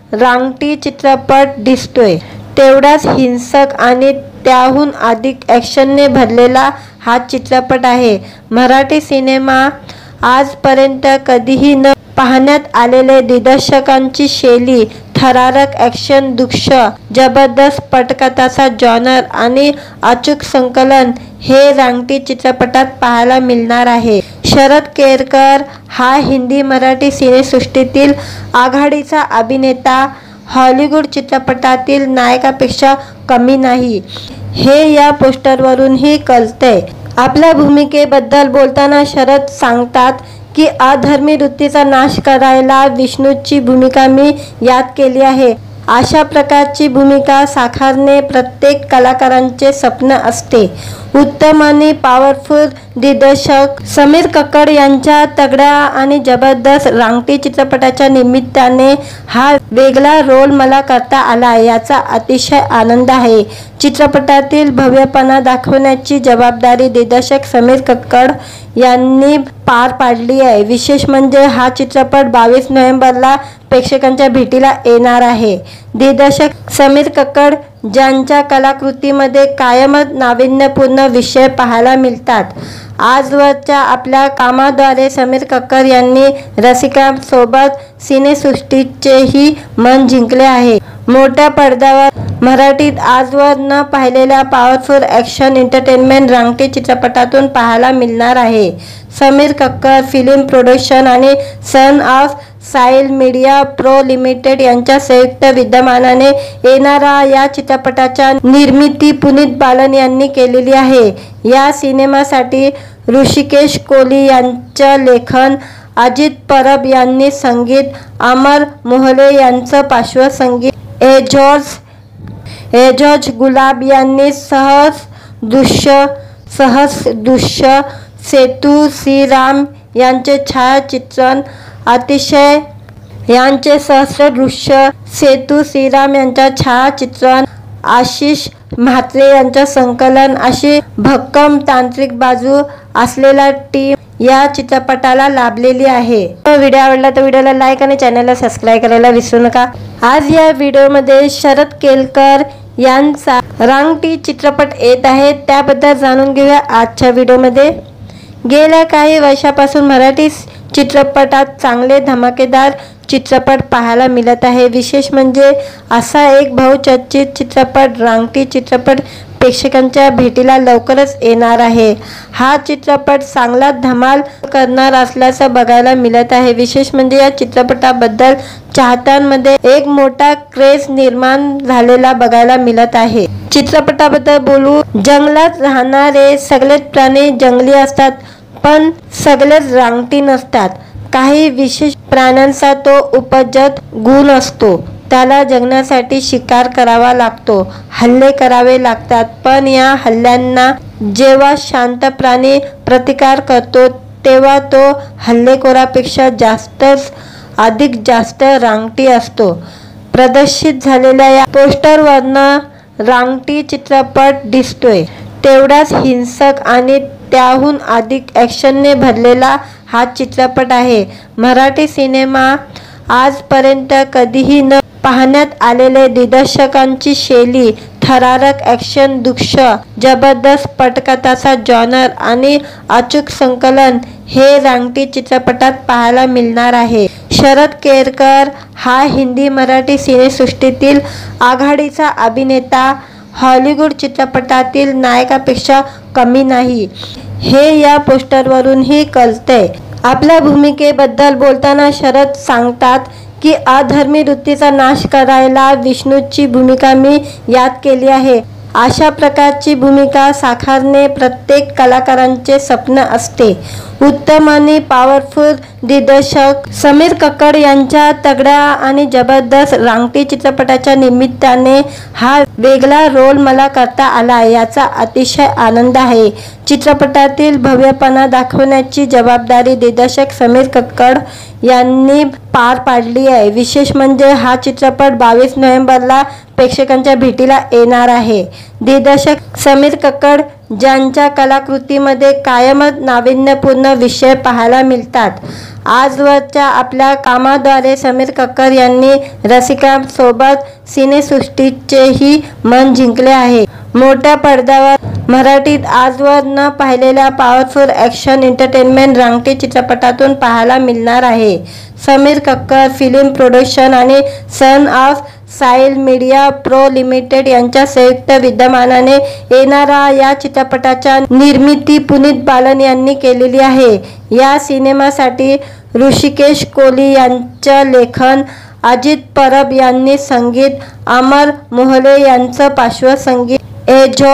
A: रांगटी चित्रपट दिसतोय, तेवढाच हिंसक आणि त्याहून अधिक ॲक्शनने भरलेला हा चित्रपट आहे. मराठी सिनेमा आजपर्यंत कधीही न पाहण्यात आलेले दिग्दर्शकांची शैली, थरारक ॲक्शन दृश्य, जबरदस्त पटकथाचा जॉनर आणि अचूक संकलन हे रांगटी चित्रपटात पाहायला मिळणार आहे. शरद केळकर हा हिंदी मराठी सिनेसृष्टीतील आघाडीचा अभिनेता हॉलिवूड चित्रपटातील नायकापेक्षा कमी नाही, हे या पोस्टरवरूनही कळतंय. आपल्या भूमिकेबद्दल बोलताना शरद सांगतात की अधर्मी वृत्तीचा नाश करायला विष्णूची भूमिका मी यात केली आहे. अशा प्रकारची भूमिका साकारणे प्रत्येक कलाकारांचे स्वप्न असते. उत्तम आणि पॉवरफुल दिग्दर्शक समीर कक्कड यांच्या तगड्या आणि जबरदस्त रांगटी चित्रपटाच्या निमित्ताने हा वेगळा रोल मला करता आला, याचा अतिशय आनंद आहे. चित्रपटातील भव्यपणा दाखवण्याची जबाबदारी दिग्दर्शक समीर कक्कड यांनी पार पाडली आहे. विशेष म्हणजे हा चित्रपट बावीस नोव्हेंबरला प्रेक्षकांच्या भेटीला येणार आहे. दिग्दर्शक समीर कक्कड ज्यांच्या कलाकृतीमध्ये कायमच नाविन्यपूर्ण विषय पाहायला मिळतात. आजवरच्या आपल्या कामाद्वारे समीर कक्कड यांनी रसिकांसोबत सिनेसृष्टीचेही मन जिंकले आहे. मोठ्या पडद्यावर मराठीत आजवर न पाहिलेल्या पॉवरफुल ॲक्शन एंटरटेनमेंट रांगटी चित्रपटातून पाहायला मिळणार आहे. समीर कक्कड फिल्म प्रोडक्शन आणि son of soil media pro limited यांच्या संयुक्त विद्यमानाने येणारा या चित्रपटाच्या निर्मिती पुनीत बालन यांनी केलेली आहे. या सिनेमासाठी ऋषिकेश कोहली यांचं लेखन, अजित परब यांनी संगीत, अमर मोहले यांचं पार्श्वसंगीत, एजॉज एजॉज गुलाब यांनी सहज दृश्य सहज दृश्य सेतू श्रीराम यांचे छायाचित्रण, अतिशय यांचे सहस्र दृश्य सेतू श्रीराम यांच्या छायाचित्रण, आशिष म्हात्रे यांचं संकलन अशी भक्कम तांत्रिक बाजू असलेला टीम या चित्रपटाला लाभलेली आहे. व्हिडिओ आवडला तर व्हिडिओला लाईक आणि चॅनलला सबस्क्राईब करायला विसरू नका. आज या व्हिडिओमध्ये शरद केळकर यांचा रांगटी चित्रपट येत आहे, त्याबद्दल जाणून घेऊया आजच्या व्हिडिओमध्ये. गेल्या काही वर्षापासून मराठी चित्रपटात चांगले धमाकेदार चित्रपट पाहायला मिळत आहे. विशेष म्हणजे असा एक बहुचर्चित चित्रपट रांगटी चित्रपट प्रेक्षकांच्या भेटीला लवकरच येणार आहे. हा चित्रपट चांगला धमाल करणार असल्याचं बघायला मिळत आहे. विशेष म्हणजे या चित्रपटाबद्दल चाहत्यांमध्ये एक मोठा क्रेज निर्माण झालेला बघायला मिळत आहे. चित्रपटाबद्दल बोलू, जंगलात राहणारे सगळेच प्राणी जंगली असतात, पण सगळेच रांगटी नसतात. काही विशेष प्राण्यांचा तो उपजत गुण असतो. त्याला जगण्यासाठी शिकार करावा लागतो, हल्ले करावे लागतात. पण या हल्ल्यांना जेव्हा शांत प्राणी प्रतिकार करतो, तेव्हा तो हल्लेखोरापेक्षा जास्तच अधिक जास्त रांगटी असतो. प्रदर्शित झालेल्या या पोस्टरवरनं रांगटी चित्रपट दिसतोय, तेवढाच हिंसक आणि त्याहून अधिक ॲक्शनने भरलेला हा चित्रपट आहे. मराठी सिनेमा आजपर्यंत कधीही न पाहण्यात आलेले दिग्दर्शकांची शैली, थरारक ॲक्शन दृश्य, जबरदस्त पटकथाचा जॉनर आणि अचूक संकलन हे रांगटी चित्रपटात पाहायला मिळणार आहे. शरद केळकर हा हिंदी मराठी सिनेसृष्टीतील आघाडीचा अभिनेता हॉलिवूड चित्रपटातील नायकापेक्षा कमी नाही, हे या पोस्टरवरूनही कळतंय. आपल्या भूमिकेबद्दल बोलताना शरद सांगतात की अधर्मी वृत्तीचा नाश करायला विष्णूची भूमिका मी यात केली आहे. अशा प्रकारची भूमिका साकारणे प्रत्येक कलाकारांचे स्वप्न असते. उत्तम आणि पॉवरफुल दिग्दर्शक समीर कक्कड यांच्या तगड्या आणि जबरदस्त रांगटी चित्रपटाच्या निमित्ताने हा वेगळा रोल मला करता आला, याचा अतिशय आनंद आहे. चित्रपटातील भव्यपणा दाखवण्याची जबाबदारी दिग्दर्शक समीर कक्कड यांनी पार पाडली आहे. विशेष म्हणजे हा चित्रपट बावीस नोव्हेंबरला प्रेक्षकांच्या भेटीला येणार आहे. दिग्दर्शक समीर कक्कड ज्यांच्या कलाकृतीमध्ये कायमच नाविन्यपूर्ण विषय पाहायला मिळतात. आजवरच्या आपल्या कामाद्वारे समीर कक्कड यांनी रसिकांसोबत सिनेसृष्टीचेही मन जिंकले आहे. मोठ्या पडद्यावर मराठीत आजवर न पाहिलेल्या पॉवरफुल ॲक्शन एंटरटेनमेंट रांगटी चित्रपटातून पाहायला मिळणार आहे. समीर कक्कड फिल्म प्रोडक्शन आणि son of soil media pro limited यांच्या संयुक्त विद्यमानाने येणारा या चित्रपटाच्या निर्मिती पुनीत बालन यांनी केलेली आहे. या सिनेमासाठी ऋषिकेश कोहली यांचं लेखन, अजित परब यांनी संगीत, अमर मोहले यांचं पार्श्वसंगीत,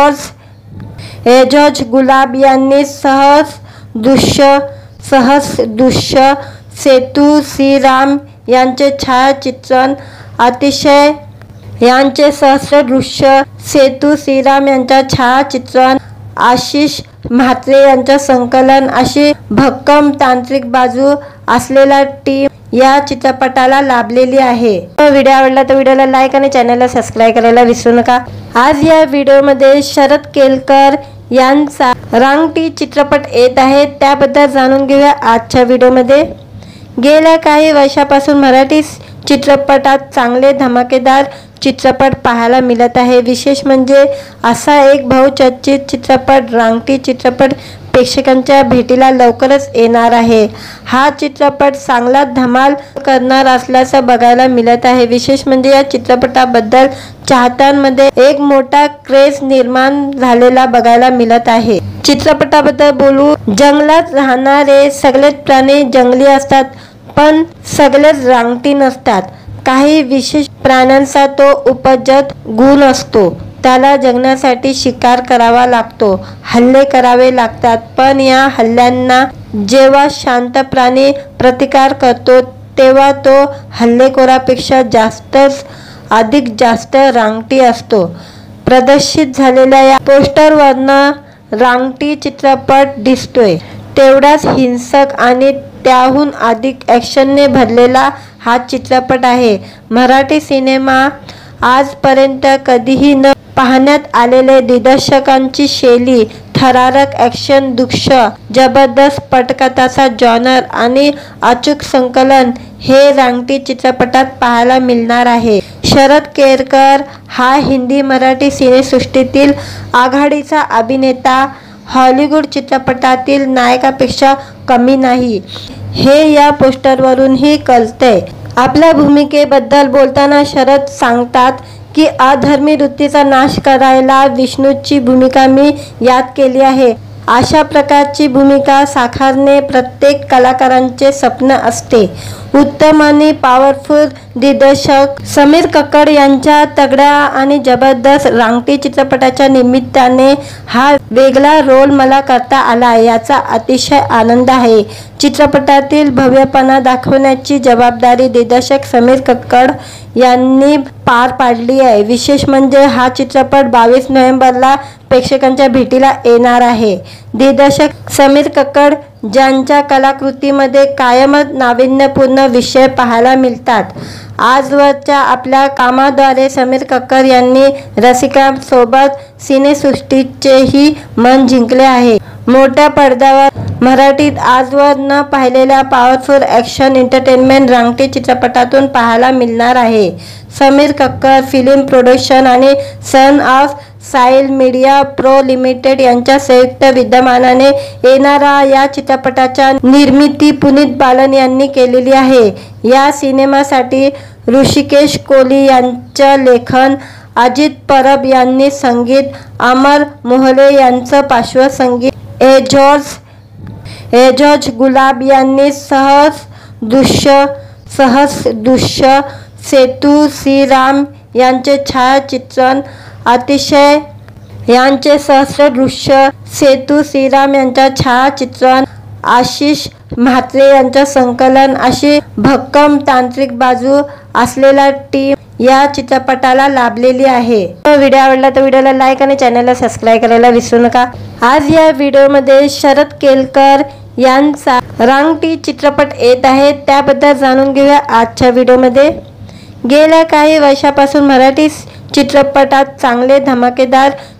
A: एजॉज एजॉज गुलाब यांनी सहज दृश्य सहज दृश्य सेतू श्रीराम यांचे छायाचित्रण, अतिशय यांचे सहस्रदृश्य सेतू श्रीराम यांच्या छायाचित्रण, आशिष म्हात्रे यांचं संकलन अशी भक्कम तांत्रिक बाजू असलेला टीम या चित्रपटाला लाभलेली आहे. व्हिडिओ आवडला तर व्हिडिओला लाईक आणि चॅनलला सबस्क्राईब करायला विसरू नका. आज या व्हिडिओमध्ये शरद केळकर यांचा रांगटी चित्रपट येत आहे, त्याबद्दल जाणून घेऊया आजच्या व्हिडिओमध्ये. गेल्या काही वर्षापासून मराठी चित्रपटात चांगले धमाकेदार चित्रपट पाहायला मिळत आहे. विशेष म्हणजे असा एक बहुचर्चित चित्रपट रांगटी चित्रपट प्रेक्षकांच्या भेटीला लवकरच येणार आहे. हा चित्रपट चांगला धमाल करणार असल्याचं बघायला मिळत आहे. विशेष म्हणजे या चित्रपटाबद्दल चाहत्यांमध्ये एक मोठा क्रेज निर्माण झालेला बघायला मिळत आहे. चित्रपटाबद्दल बोलू, जंगलात राहणारे सगळेच प्राणी जंगली असतात, पण सगळेच रांगटी नसतात. काही विशेष प्राण्यांचा तो उपजत गुण असतो. त्याला जगण्यासाठी शिकार करावा लागतो, हल्ले करावे लागतात. पण या हल्ल्यांना जेव्हा शांत प्राणी प्रतिकार करतो तेव्हा तो हल्लेखोरापेक्षा जास्तच अधिक जास्त रांगटी असतो. प्रदर्शित झालेल्या या पोस्टरवरनं रांगटी चित्रपट दिसतोय तेवढाच हिंसक आणि त्याहून अधिक ॲक्शनने भरलेला हा चित्रपट आहे. मराठी सिनेमा आजपर्यंत कधीही न पाहण्यात आलेले दिग्दर्शकांची शैली, थरारक ॲक्शन दृश्य, जबरदस्त पटकथाचा जॉनर आणि अचूक संकलन हे रांगटी चित्रपटात पाहायला मिळणार आहे. शरद केळकर हा हिंदी मराठी सिनेसृष्टीतील आघाडीचा अभिनेता हॉलिवूड चित्रपटातील नायकापेक्षा कमी नाही, हे या पोस्टरवरूनही कळतंय. आपल्या भूमिकेबद्दल बोलताना शरद सांगतात की अधर्मी वृत्तीचा नाश करायला विष्णूची भूमिका मी याद केली आहे. अशा प्रकारची भूमिका साकारणे प्रत्येक कलाकारांचे स्वप्न असते. उत्तम आणि पॉवरफुल दिग्दर्शक समीर कक्कड यांच्या तगड्या आणि जबरदस्त रांगटी चित्रपटाच्या निमित्ताने हा वेगळा रोल मला करता आला, याचा अतिशय आनंद आहे. चित्रपटातील भव्यपणा दाखवण्याची जबाबदारी दिग्दर्शक समीर कक्कड यांनी पार पाडली आहे. विशेष म्हणजे हा चित्रपट बावीस नोव्हेंबरला प्रेक्षकांच्या भेटीला येणार आहे. दिग्दर्शक समीर कक्कड ज्यांच्या कलाकृतीमध्ये कायमच नाविन्यपूर्ण विषय पाहायला मिळतात. आजवरच्या आपल्या कामाद्वारे समीर कक्कड यांनी रसिकांसोबत सिनेसृष्टीचेही मन जिंकले आहे. मोठ्या पडद्यावर मराठीत आजवर न पाहिलेल्या पॉवरफुल ॲक्शन एंटरटेनमेंट रांगटी चित्रपटातून पाहायला मिळणार आहे. समीर कक्कड फिल्म प्रोडक्शन आणि son of soil media pro limited यांच्या संयुक्त विद्यमानाने येणारा या चित्रपटाच्या निर्मिती पुनीत बालन यांनी केलेली आहे. या सिनेमासाठी ऋषिकेश कोहली यांचं लेखन, अजित परब यांनी संगीत, अमर मोहले यांचं पार्श्वसंगीत, एजॉज एजॉज गुलाब यांनी सहज दृश्य सहज दृश्य सेतू श्रीराम यांचे छायाचित्रण, अतिशय यांचे सहस्रदृश्य सेतू श्रीराम यांच्या छायाचित्रण, आशिष म्हात्रे यांचं संकलन अशी भक्कम तांत्रिक बाजू असलेला टीम या चित्रपटाला लाभलेली आहे. व्हिडिओ आवडला तर व्हिडिओला लाईक आणि चॅनलला सबस्क्राईब करायला विसरू नका. आज या व्हिडिओमध्ये शरद केळकर यांचा रांगटी चित्रपट येत आहे, त्याबद्दल जाणून घेऊया आजच्या व्हिडिओमध्ये. गेल्या काही वर्षापासून मराठी चित्रपटात चांगले धमाकेदार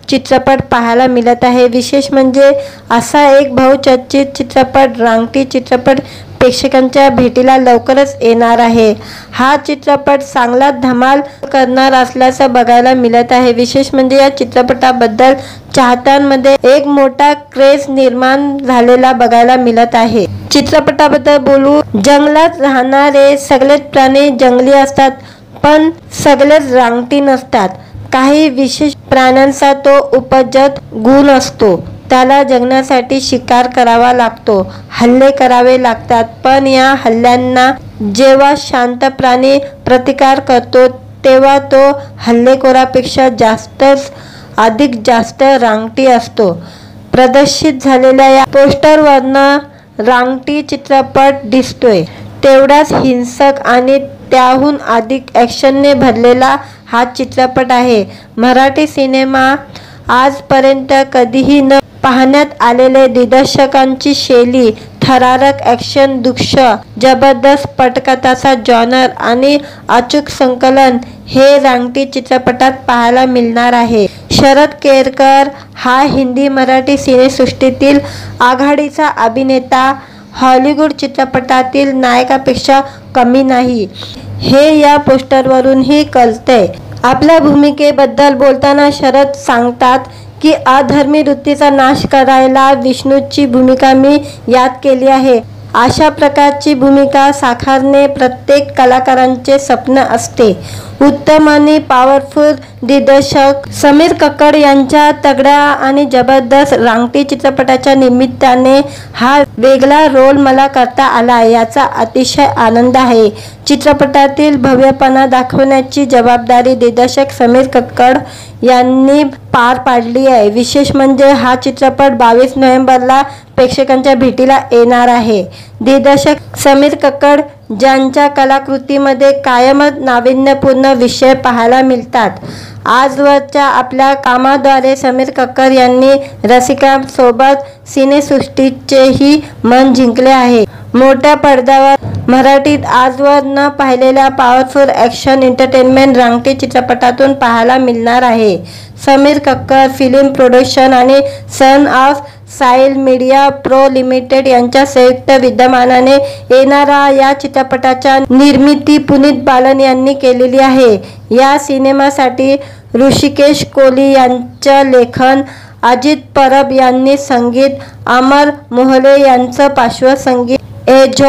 A: चित्रपट पाहायला मिळत आहे। विशेष म्हणजे असा एक बहुचर्चित चित्रपट रांगटी चित्रपट प्रेक्षकांच्या भेटीला लवकरच येणार आहे। हा चित्रपट चांगला धमाल करणार असल्याचं बघायला मिळत आहे। विशेष म्हणजे या चित्रपटाबद्दल चाहत्यांमध्ये एक मोठा क्रेज निर्माण झालेला बघायला मिळत आहे। चित्रपटाबद्दल बोलू, जंगलात राहणारे सगळेच प्राणी जंगली असतात, पण सगळेच रांगटी नसतात। काही विशेष प्राण्यांचा तो उपजत गुण असतो, त्याला जगण्यासाठी शिकार करावा लागतो, हल्ले करावे लागतात, पण या हल्ल्यांना जेव्हा शांत प्राणी प्रतिकार करतो तेव्हा तो हल्लेखोरापेक्षा जास्तच अधिक जास्त रांगटी असतो। प्रदर्शित झालेल्या या पोस्टरवरनं रांगटी चित्रपट दिसतोय तेवढाच हिंसक आणि त्याहून अधिक ॲक्शनने भरलेला हा चित्रपट आहे। मराठी सिनेमा आजपर्यंत कधीही न पाहण्यात आलेले दिग्दर्शकांची शैली, थरारक ॲक्शन दृश्य, जबरदस्त पटकथाचा जॉनर आणि अचूक संकलन हे रांगटी चित्रपटात पाहायला मिळणार आहे। शरद केळकर हा हिंदी मराठी सिनेसृष्टीतील आघाडीचा अभिनेता हॉलिवूड चित्रपटातील नायकापेक्षा कमी नाही, हे या पोस्टरवरूनही कळतंय। आपल्या भूमिकेबद्दल बोलताना शरद सांगतात की अधर्मी वृत्तीचा नाश करायला विष्णूची भूमिका मी याद केली आहे। अशा प्रकारची भूमिका साकारणे प्रत्येक कलाकारांचे स्वप्न असते। उत्तम आणि पॉवरफुल दिग्दर्शक समीर कक्कड यांच्या तगड्या आणि जबरदस्त रांगटी चित्रपटाच्या निमित्ताने हा वेगळा रोल मला करता आला, याचा अतिशय आनंद आहे। चित्रपटातील भव्यपणा दाखवण्याची जबाबदारी दिग्दर्शक समीर कक्कड यांनी पार पाडली आहे। विशेष म्हणजे हा चित्रपट बावीस नोव्हेंबरला प्रेक्षकांच्या भेटीला येणार आहे। दिग्दर्शक समीर कक्कड ज्यांच्या कलाकृतीमध्ये कायमच नाविन्यपूर्ण विषय पाहायला मिळतात, आजवरच्या आपल्या कामाद्वारे समीर कक्कड यांनी रसिकांसोबत सिनेसृष्टीचेही मन जिंकले आहे। मोठ्या पडद्यावर मराठीत आजवर न पाहिलेल्या पॉवरफुल ॲक्शन एंटरटेनमेंट रांगटी चित्रपटातून पाहायला मिळणार आहे। समीर कक्कड फिल्म प्रोडक्शन आणि son of soil media pro limited यांच्या संयुक्त विद्यमानाने येणारा या चित्रपटाच्या निर्मिती पुनीत बालन यांनी केलेली आहे। या सिनेमासाठी ऋषिकेश कोहली यांचं लेखन, अजित परब यांनी संगीत, अमर मोहले यांचं पार्श्वसंगीत,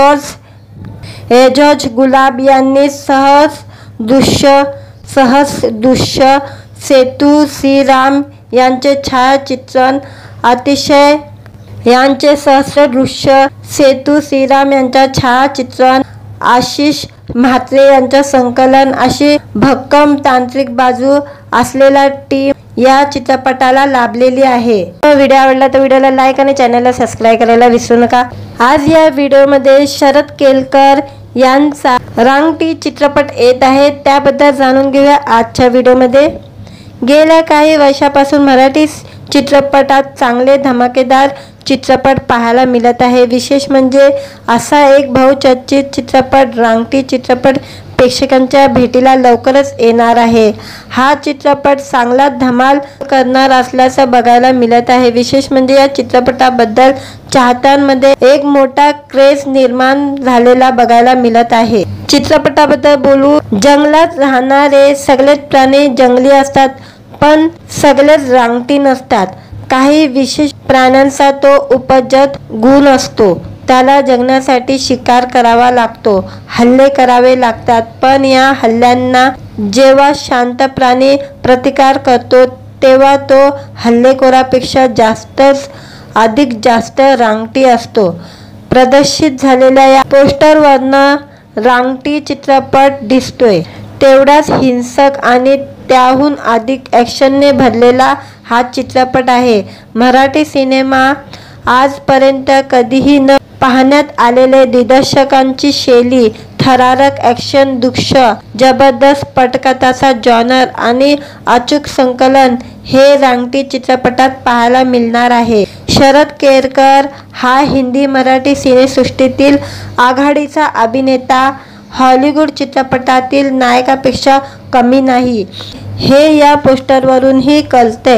A: एजॉज एजॉज गुलाब यांनी सहज दृश्य सहज दृश्य सेतू श्रीराम यांचे छायाचित्रण, अतिशय यांचे सहस्रदृश्य सेतू श्रीराम यांच्या छायाचित्रण, आशिष म्हात्रे यांचं संकलन अशी भक्कम तांत्रिक बाजू असलेला टीम या चित्रपटाला लाभलेली आहे। व्हिडिओ आवडला तर व्हिडिओला लाईक आणि चॅनलला सबस्क्राईब करायला विसरू नका। आज या व्हिडिओमध्ये शरद केळकर यांचा रांगटी चित्रपट येत आहे, त्याबद्दल जाणून घेऊया आजच्या व्हिडिओमध्ये। गेल्या काही वर्षापासून मराठी चित्रपटात चांगले धमाकेदार चित्रपट पाहायला मिळत आहे। विशेष म्हणजे असा एक बहुचर्चित चित्रपट रांगटी चित्रपट प्रेक्षकांच्या भेटीला लवकरच येणार आहे। हा चित्रपट चांगला धमाल करणार असल्याचं बघायला मिळत आहे। विशेष म्हणजे या चित्रपटाबद्दल चाहत्यांमध्ये एक मोठा क्रेज निर्माण झालेला बघायला मिळत आहे। चित्रपटाबद्दल बोलू, जंगलात राहणारे सगळेच प्राणी जंगली असतात, पण सगळेच रांगटी नसतात। काही विशेष प्राण्यांचा तो उपजत गुण असतो, त्याला जगण्यासाठी शिकार करावा लागतो, हल्ले करावे लागतात, पण या हल्ल्यांना जेव्हा शांत प्राणी प्रतिकार करतो तेव्हा तो हल्लेखोरापेक्षा जास्तच अधिक जास्त रांगटी असतो। प्रदर्शित झालेल्या या पोस्टरवरनं रांगटी चित्रपट दिसतोय तेवढाच हिंसक आणि त्याहून अधिक ॲक्शनने भरलेला हा चित्रपट आहे। मराठी सिनेमा आजपर्यंत कधीही न पाहण्यात आलेले दिग्दर्शकांची शैली, थरारक ॲक्शन दृश्य, जबरदस्त पटकथाचा जॉनर आणि अचूक संकलन हे रांगटी चित्रपटात पाहायला मिळणार आहे। शरद केळकर हा हिंदी मराठी सिनेसृष्टीतील आघाडीचा अभिनेता हॉलिवूड चित्रपटातील नायकापेक्षा कमी नाही, हे या पोस्टरवरूनही कळतंय।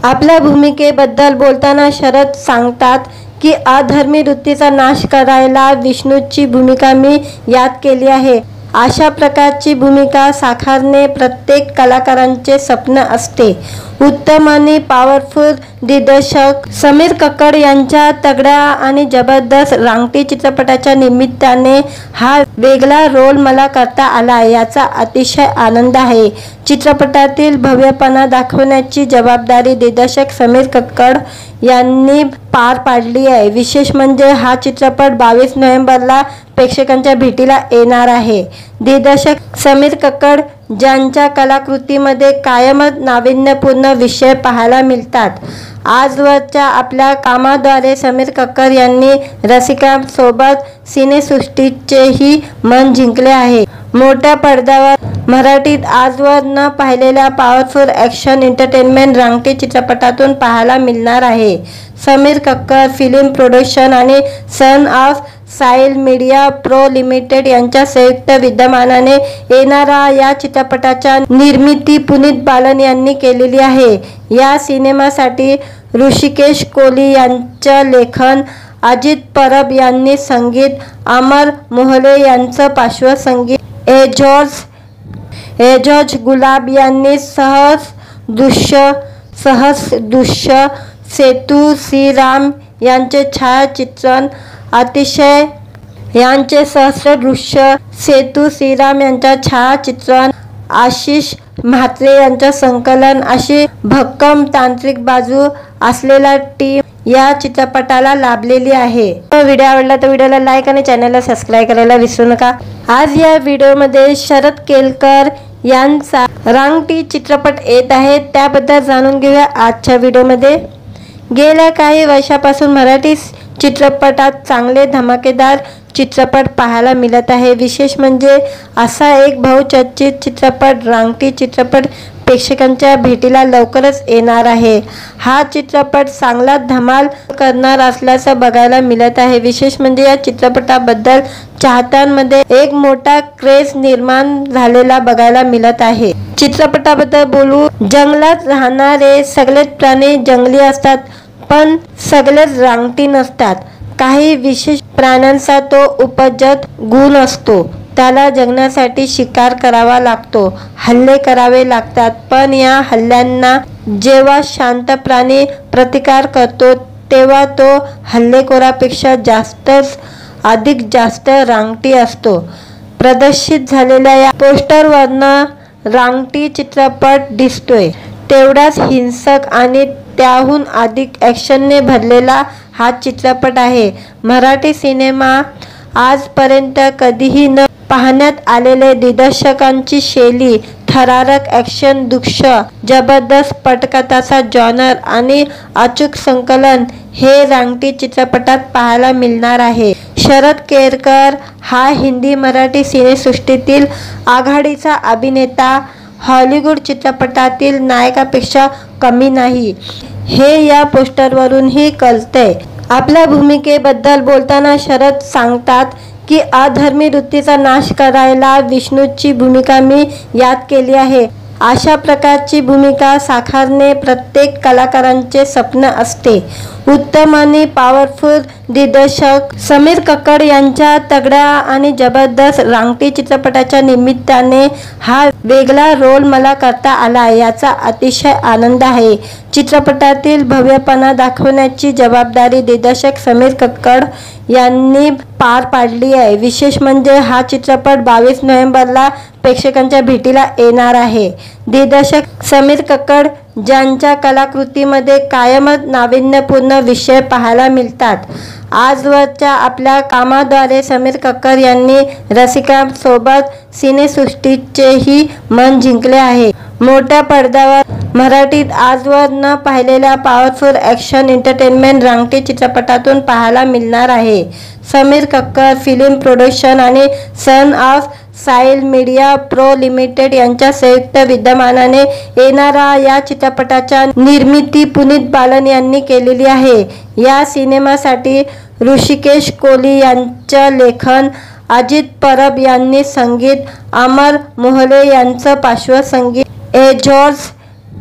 A: आपल्या भूमिकेबद्दल बोलताना शरद सांगतात की अधर्मी वृत्तीचा नाश करायला विष्णूची भूमिका मी यात केली आहे। अशा प्रकारची भूमिका साकारणे प्रत्येक कलाकारांचे स्वप्न असते। उत्तम आणि पॉवरफुल दिग्दर्शक समीर कक्कड यांच्या तगड्या आणि जबरदस्त रांगटी चित्रपटाच्या निमित्ताने हा वेगळा रोल मला करता आला, याचा अतिशय आनंद आहे। चित्रपटातील भव्यपणा दाखवण्याची जबाबदारी दिग्दर्शक समीर कक्कड यांनी पार पाडली आहे। विशेष म्हणजे हा चित्रपट बावीस नोव्हेंबरला प्रेक्षकांच्या भेटीला येणार आहे। दिग्दर्शक समीर कक्कड ज्यांच्या कलाकृतीमध्ये कायमच नाविन्यपूर्ण विषय पाहायला मिळतात। आजवरच्या आपल्या कामाद्वारे समीर कक्कड यांनी रसिकांसोबत सिनेसृष्टीचेही मन जिंकले आहे। मोठ्या पडद्यावर मराठीत आजवर न पाहिलेल्या पॉवरफुल ॲक्शन एंटरटेनमेंट रांगटी चित्रपटातून पाहायला मिळणार आहे। समीर कक्कड फिल्म प्रोडक्शन आणि son of soil media pro limited यांच्या संयुक्त विद्यमानाने येणारा या चित्रपटाच्या निर्मिती पुनीत बालन यांनी केलेली आहे। या सिनेमासाठी ऋषिकेश कोहली यांचे लेखन, अजित परब यांनी संगीत, अमर मोहले यांचं पार्श्वसंगीत, एजॉर्ज एजॉर्ज गुलाब यांनी सहज दृश्य सहज दृश्य सेतू श्रीराम यांचे छायाचित्रण, अतिशय यांचे सहस्र दृश्य सेतू श्रीराम यांच्या छायाचित्रण, आशिष म्हात्रे यांच्या संकलन अशी भक्कम तांत्रिक बाजू असलेला टीम या चित्रपटाला लाभलेली आहे। व्हिडिओ आवडला तर व्हिडिओला लाईक आणि चॅनलला सबस्क्राईब करायला विसरू नका। आज या व्हिडिओमध्ये शरद केळकर यांचा रांगटी चित्रपट येत आहे, त्याबद्दल जाणून घेऊया आजच्या व्हिडिओमध्ये। गेल्या काही वर्षापासून मराठी चित्रपटात चांगले धमाकेदार चित्रपट पाहायला मिळत आहे। विशेष म्हणजे असा एक बहुचर्चित चित्रपट रांगटी चित्रपट प्रेक्षकांच्या भेटीला लवकरच येणार आहे। हा चित्रपट चांगला धमाल करणार असल्याचं बघायला मिळत आहे। विशेष म्हणजे या चित्रपटाबद्दल चाहत्यांमध्ये एक मोठा क्रेज निर्माण झालेला बघायला मिळत आहे। चित्रपटाबद्दल बोलू, जंगलात राहणारे सगळेच प्राणी जंगली असतात, पण सगळेच रांगटी नसतात। काही विशेष प्राण्यांचा तो उपजत गुण असतो, त्याला जगण्यासाठी शिकार करावा लागतो, हल्ले करावे लागतात, पण या हल्ल्यांना जेव्हा शांत प्राणी प्रतिकार करतो तेव्हा तो हल्लेखोरापेक्षा जास्तच अधिक जास्त रांगटी असतो। प्रदर्शित झालेल्या या पोस्टरवरनं रांगटी चित्रपट दिसतोय तेवढाच हिंसक आणि त्याहून अधिक ॲक्शनने भरलेला हा चित्रपट आहे। मराठी सिनेमा आजपर्यंत कधीही न पाहण्यात आलेले दिग्दर्शकांची शैली, थरारक ॲक्शन दृश्य, जबरदस्त पटकथाचा जॉनर आणि अचूक संकलन हे रांगटी चित्रपटात पाहायला मिळणार आहे। शरद केळकर हा हिंदी मराठी सिनेसृष्टीतील आघाडीचा अभिनेता हॉलिवूड चित्रपटातील नायकापेक्षा कमी नाही, हे या पोस्टरवरूनही कळतंय। आपल्या भूमिकेबद्दल बोलताना शरद सांगतात की अधर्मी वृत्तीचा नाश करायला विष्णूची भूमिका मी यात केली आहे। अशा प्रकारची भूमिका साकारणे प्रत्येक कलाकारांचे स्वप्न असते। उत्तम आणि पॉवरफुल दिग्दर्शक समीर कक्कड यांच्या तगड्या आणि जबरदस्त रांगटी चित्रपटाच्या निमित्ताने हा वेगळा रोल मला करता आला, याचा अतिशय आनंद आहे। चित्रपटातील भव्यपणा दाखवण्याची जबाबदारी दिग्दर्शक समीर कक्कड यांनी पार पाडली आहे। विशेष म्हणजे हा चित्रपट बावीस नोव्हेंबरला प्रेक्षकांच्या भेटीला येणार आहे। दिग्दर्शक समीर कक्कड ज्यांच्या कलाकृतीमध्ये कायमच नाविन्यपूर्ण विषय पाहायला मिळतात। आजवरच्या आपल्या कामाद्वारे समीर कक्कड यांनी रसिकांसोबत सिनेसृष्टीचेही मन जिंकले आहे। मोठ्या पडद्यावर मराठीत आजवर न पाहिलेल्या पॉवरफुल ॲक्शन एंटरटेनमेंट रांगटी चित्रपटातून पाहायला मिळणार आहे। समीर कक्कड फिल्म प्रोडक्शन आणि son of soil media pro limited यांच्या संयुक्त विद्यमानाने येणारा या चित्रपटाच्या निर्मिती पुनीत बालन यांनी केलेली आहे। या सिनेमासाठी ऋषिकेश कोहली यांचे लेखन, अजित परब यांनी संगीत, अमर मोहले यांचं पार्श्वसंगीत, एजॉर्ज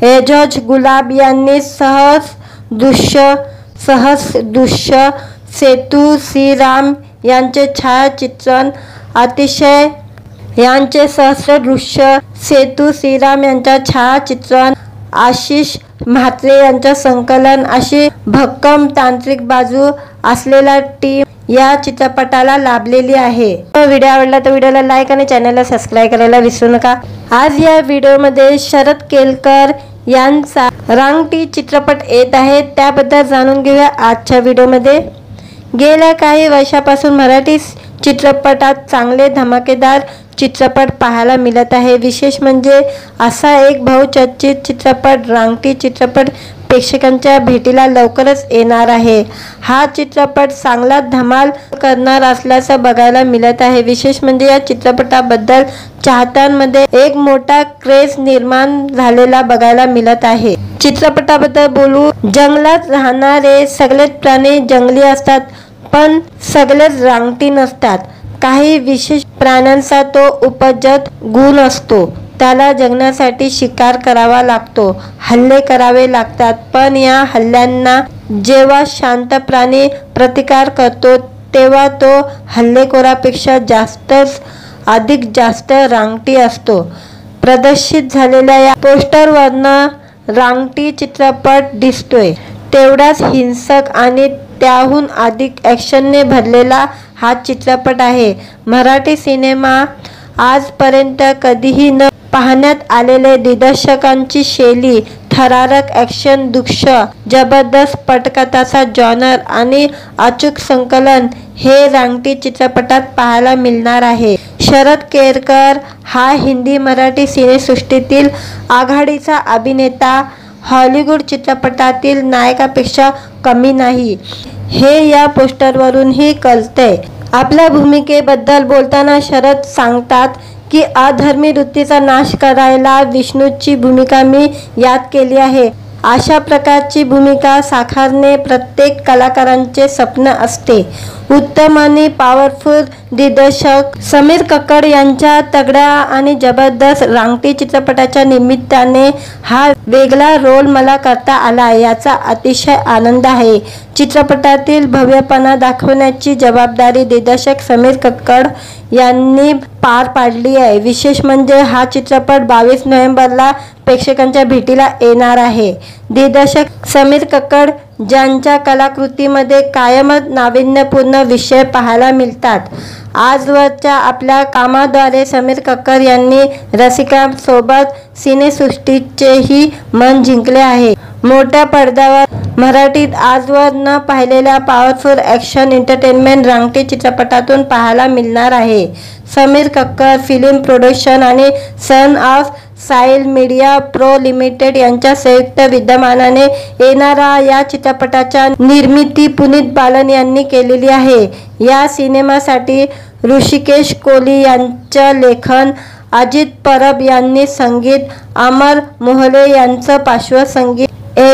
A: एजाज गुलाब यांनी सहज दृश्य सहज दृश्य सेतू श्रीराम यांचे छायाचित्रण अतिशय यांचे सहस्र दृश्य सेतू श्रीराम यांच्या छायाचित्रण आशिष म्हात्रे यांच्या संकलन अशी भक्कम तांत्रिक बाजू असलेला टीम या चित्रपटाला लाभलेली आहे। व्हिडिओ आवडला तर व्हिडिओला लाईक आणि चॅनलला सबस्क्राईब करायला विसरू नका। आज या व्हिडिओमध्ये शरद केळकर यांचा रांगटी चित्रपट येत आहे, त्याबद्दल जाणून घेऊया आजच्या व्हिडिओमध्ये। गेल्या काही वर्षापासून मराठी चित्रपटात चांगले धमाकेदार चित्रपट पाहायला मिळत आहे। विशेष म्हणजे असा एक बहुचर्चित चित्रपट रांगटी चित्रपट प्रेक्षकांच्या भेटीला लवकरच येणार आहे। हा चित्रपट चांगला धमाल करणार असल्याचं बघायला मिळत आहे। विशेष म्हणजे या चित्रपटाबद्दल चाहत्यांमध्ये एक मोठा क्रेज निर्माण झालेला बघायला मिळत आहे। चित्रपटाबद्दल बोलू, जंगलात राहणारे सगळेच प्राणी जंगली असतात, पण सगळेच रांगटी नसतात। काही विशेष प्राण्यांचा तो उपजत गुण असतो, त्याला जगण्यासाठी शिकार करावा लागतो, हल्ले करावे लागतात, पण या हल्ल्यांना जेव्हा शांत प्राणी प्रतिकार करतो तेव्हा तो हल्लेखोरापेक्षा जास्तच अधिक जास्त रांगटी असतो। प्रदर्शित झालेल्या या पोस्टरवरनं रांगटी चित्रपट दिसतोय तेवढाच हिंसक आणि त्याहून अधिक ॲक्शनने भरलेला हा चित्रपट आहे। मराठी सिनेमा आजपर्यंत कधीही न पाहण्यात आलेले दिग्दर्शकांची शैली, थरारक ॲक्शन दृश्य, जबरदस्त पटकथाचा जॉनर आणि अचूक संकलन हे रांगटी चित्रपटात पाहायला मिळणार आहे। शरद केळकर हा हिंदी मराठी सिनेसृष्टीतील आघाडीचा अभिनेता हॉलिवूड चित्रपटातील नायकापेक्षा कमी नाही, हे या पोस्टरवरूनही कळतंय। आपल्या भूमिकेबद्दल बोलताना शरद सांगतात की अधर्मी वृत्तीचा नाश करायला विष्णूची भूमिका मी यात केली आहे। अशा प्रकारची भूमिका साकारणे प्रत्येक कलाकारांचे स्वप्न असते। उत्तम आणि पॉवरफुल दिग्दर्शक समीर कक्कड यांच्या तगड्या आणि जबरदस्त रांगटी चित्रपटाच्या निमित्ताने हा वेगळा रोल मला करता आला, याचा अतिशय आनंद आहे। चित्रपटातील भव्यपणा दाखवण्याची जबाबदारी दिग्दर्शक समीर कक्कड यांनी पार पाडली आहे। विशेष म्हणजे हा चित्रपट बावीस नोव्हेंबरला प्रेक्षकांच्या भेटीला येणार आहे। दिग्दर्शक समीर कक्कड ज्यांच्या कलाकृतीमध्ये कायमच नाविन्यपूर्ण विषय पाहायला मिळतात, आजवरच्या आपल्या कामाद्वारे समीर कक्कड यांनी रसिकांसोबत सिनेसृष्टीचेही मन जिंकले आहे। मोठ्या पडद्यावर मराठीत आजवर न पाहिलेल्या पॉवरफुल ॲक्शन एंटरटेनमेंट रांगटी चित्रपटातून पाहायला मिळणार आहे। समीर कक्कड फिल्म प्रोडक्शन आणि son of soil media pro limited यांच्या संयुक्त विद्यमानाने येणारा या चित्रपटाच्या निर्मिती पुनीत बालन यांनी केलेली आहे। या सिनेमासाठी ऋषिकेश कोहली यांचं लेखन, अजित परब यांनी संगीत, अमर मोहले यांचं पार्श्वसंगीत,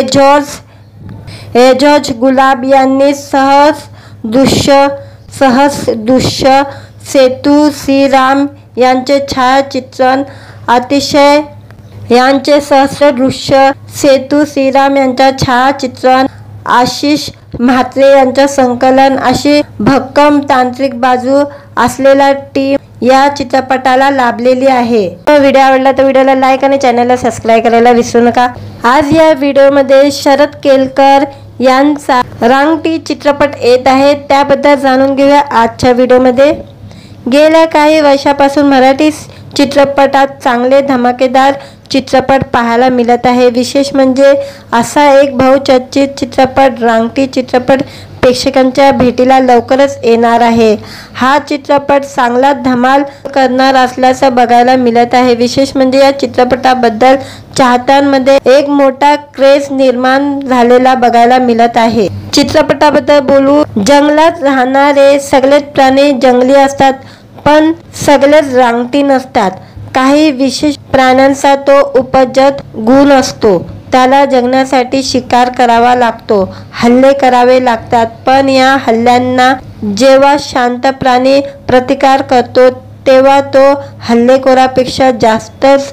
A: एजाज एजाज गुलाब यांनी सहज दृश्य सहज दृश्य सेतू श्रीराम यांचे छायाचित्रण अतिशय यांचे सहस्र दृश्य सेतू श्रीराम यांच्या छायाचित्रण आशिष म्हात्रे यांच्या संकलन अशी भक्कम तांत्रिक बाजू असलेला टीम या चित्रपटाला लाभलेली आहे। व्हिडिओ आवडला तर व्हिडिओला लाईक आणि चॅनलला सबस्क्राईब करायला विसरू नका। आज या व्हिडिओमध्ये शरद केळकर यांचा रांगटी चित्रपट येत आहे, त्याबद्दल जाणून घेऊया आजच्या व्हिडिओमध्ये। गेल्या काही वर्षापासून मराठी चित्रपटात चांगले धमाकेदार चित्रपट पाहायला मिळत आहे। विशेष म्हणजे असा एक बहुचर्चित चित्रपट रांगटी चित्रपट प्रेक्षकांच्या भेटीला लवकरच येणार आहे। हा चित्रपट चांगला धमाल करणार असल्याचं बघायला मिळत आहे। विशेष म्हणजे या चित्रपटाबद्दल चाहत्यांमध्ये एक मोठा क्रेज निर्माण झालेला बघायला मिळत आहे। चित्रपटाबद्दल बोलू, जंगलात राहणारे सगळेच प्राणी जंगली असतात, पण सगळेच रांगटी नसतात। काही विशेष प्राण्यांचा तो उपजत गुण असतो, त्याला जगण्यासाठी शिकार करावा लागतो, हल्ले करावे लागतात, पण या हल्ल्यांना जेव्हा शांत प्राणी प्रतिकार करतो तेव्हा तो हल्लेखोरापेक्षा जास्तच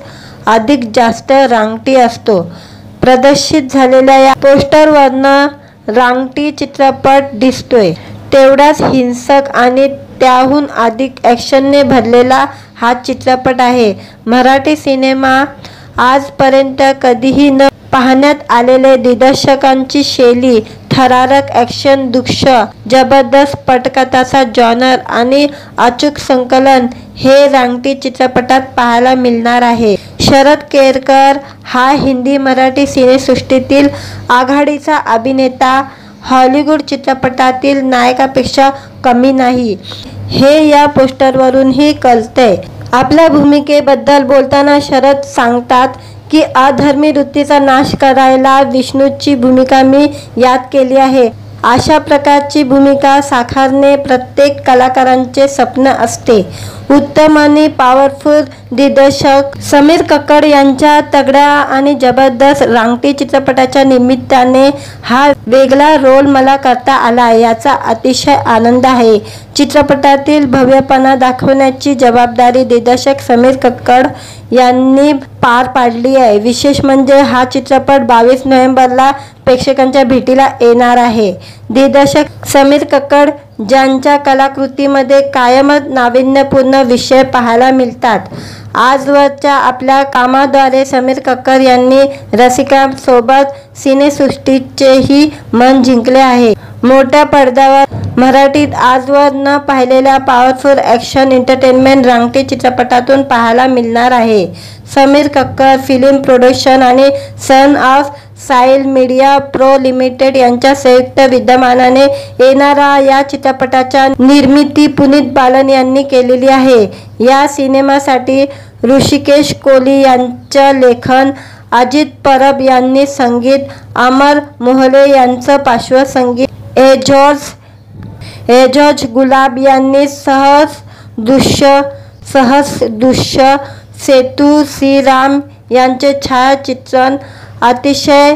A: अधिक जास्त रांगटी असतो। प्रदर्शित झालेल्या या पोस्टरवरनं रांगटी चित्रपट दिसतोय, तेवढाच हिंसक आणि त्याहून अधिक ॲक्शनने भरलेला हा चित्रपट आहे। मराठी सिनेमा आजपर्यंत कधीही न पाहण्यात आलेले दिग्दर्शकांची शैली, थरारक ॲक्शन दृश्य, जबरदस्त पटकथाचा जॉनर आणि अचूक संकलन हे रांगटी चित्रपटात पाहायला मिळणार आहे। शरद केळकर हा हिंदी मराठी सिनेसृष्टीतील आघाडीचा अभिनेता हॉलिवूड चित्रपटातील नायकापेक्षा कमी नाही, हे या पोस्टरवरूनही कळतंय। आपल्या भूमिकेबद्दल बोलताना शरद सांगतात की अधर्मी वृत्तीचा नाश करायला विष्णूची भूमिका मी यात केली आहे। अशा प्रकारची भूमिका साकारणे प्रत्येक कलाकारांचे स्वप्न असते। उत्तम आणि पॉवरफुल दिग्दर्शक समीर कक्कड यांच्या तगड्या आणि जबरदस्त रांगटी चित्रपटाच्या निमित्ताने हा वेगळा रोल मला करता आला, याचा अतिशय आनंद आहे। चित्रपटातील भव्यपणा दाखवण्याची जबाबदारी दिग्दर्शक समीर कक्कड यांनी पार पाडली आहे। विशेष म्हणजे हा चित्रपट बावीस नोव्हेंबरला प्रेक्षकांच्या भेटीला येणार आहे। दिग्दर्शक समीर कक्कड ज्यांच्या कलाकृतीमध्ये कायमच नाविन्यपूर्ण विषय पाहायला मिळतात, आजवरच्या आपल्या कामाद्वारे समीर कक्कड यांनी रसिकांसोबत सिनेसृष्टीचेही मन जिंकले आहे। मोठ्या पडद्यावर मराठीत आजवर न पाहिलेल्या पॉवरफुल ॲक्शन एंटरटेनमेंट रांगटी चित्रपटातून पाहायला मिळणार आहे। समीर कक्कड फिल्म प्रोडक्शन आणि son of soil media pro limited यांच्या संयुक्त विद्यमानाने येणारा या चित्रपटाच्या निर्मिती पुनीत बालन यांनी केलेली आहे। या सिनेमासाठी ऋषिकेश कोहली यांचं लेखन, अजित परब यांनी संगीत, अमर मोहले यांचं पार्श्वसंगीत, एजॉज एजॉज गुलाब यांनी सहज दृश्य सहज दृश्य सेतू श्रीराम यांचे छायाचित्रण, अतिशय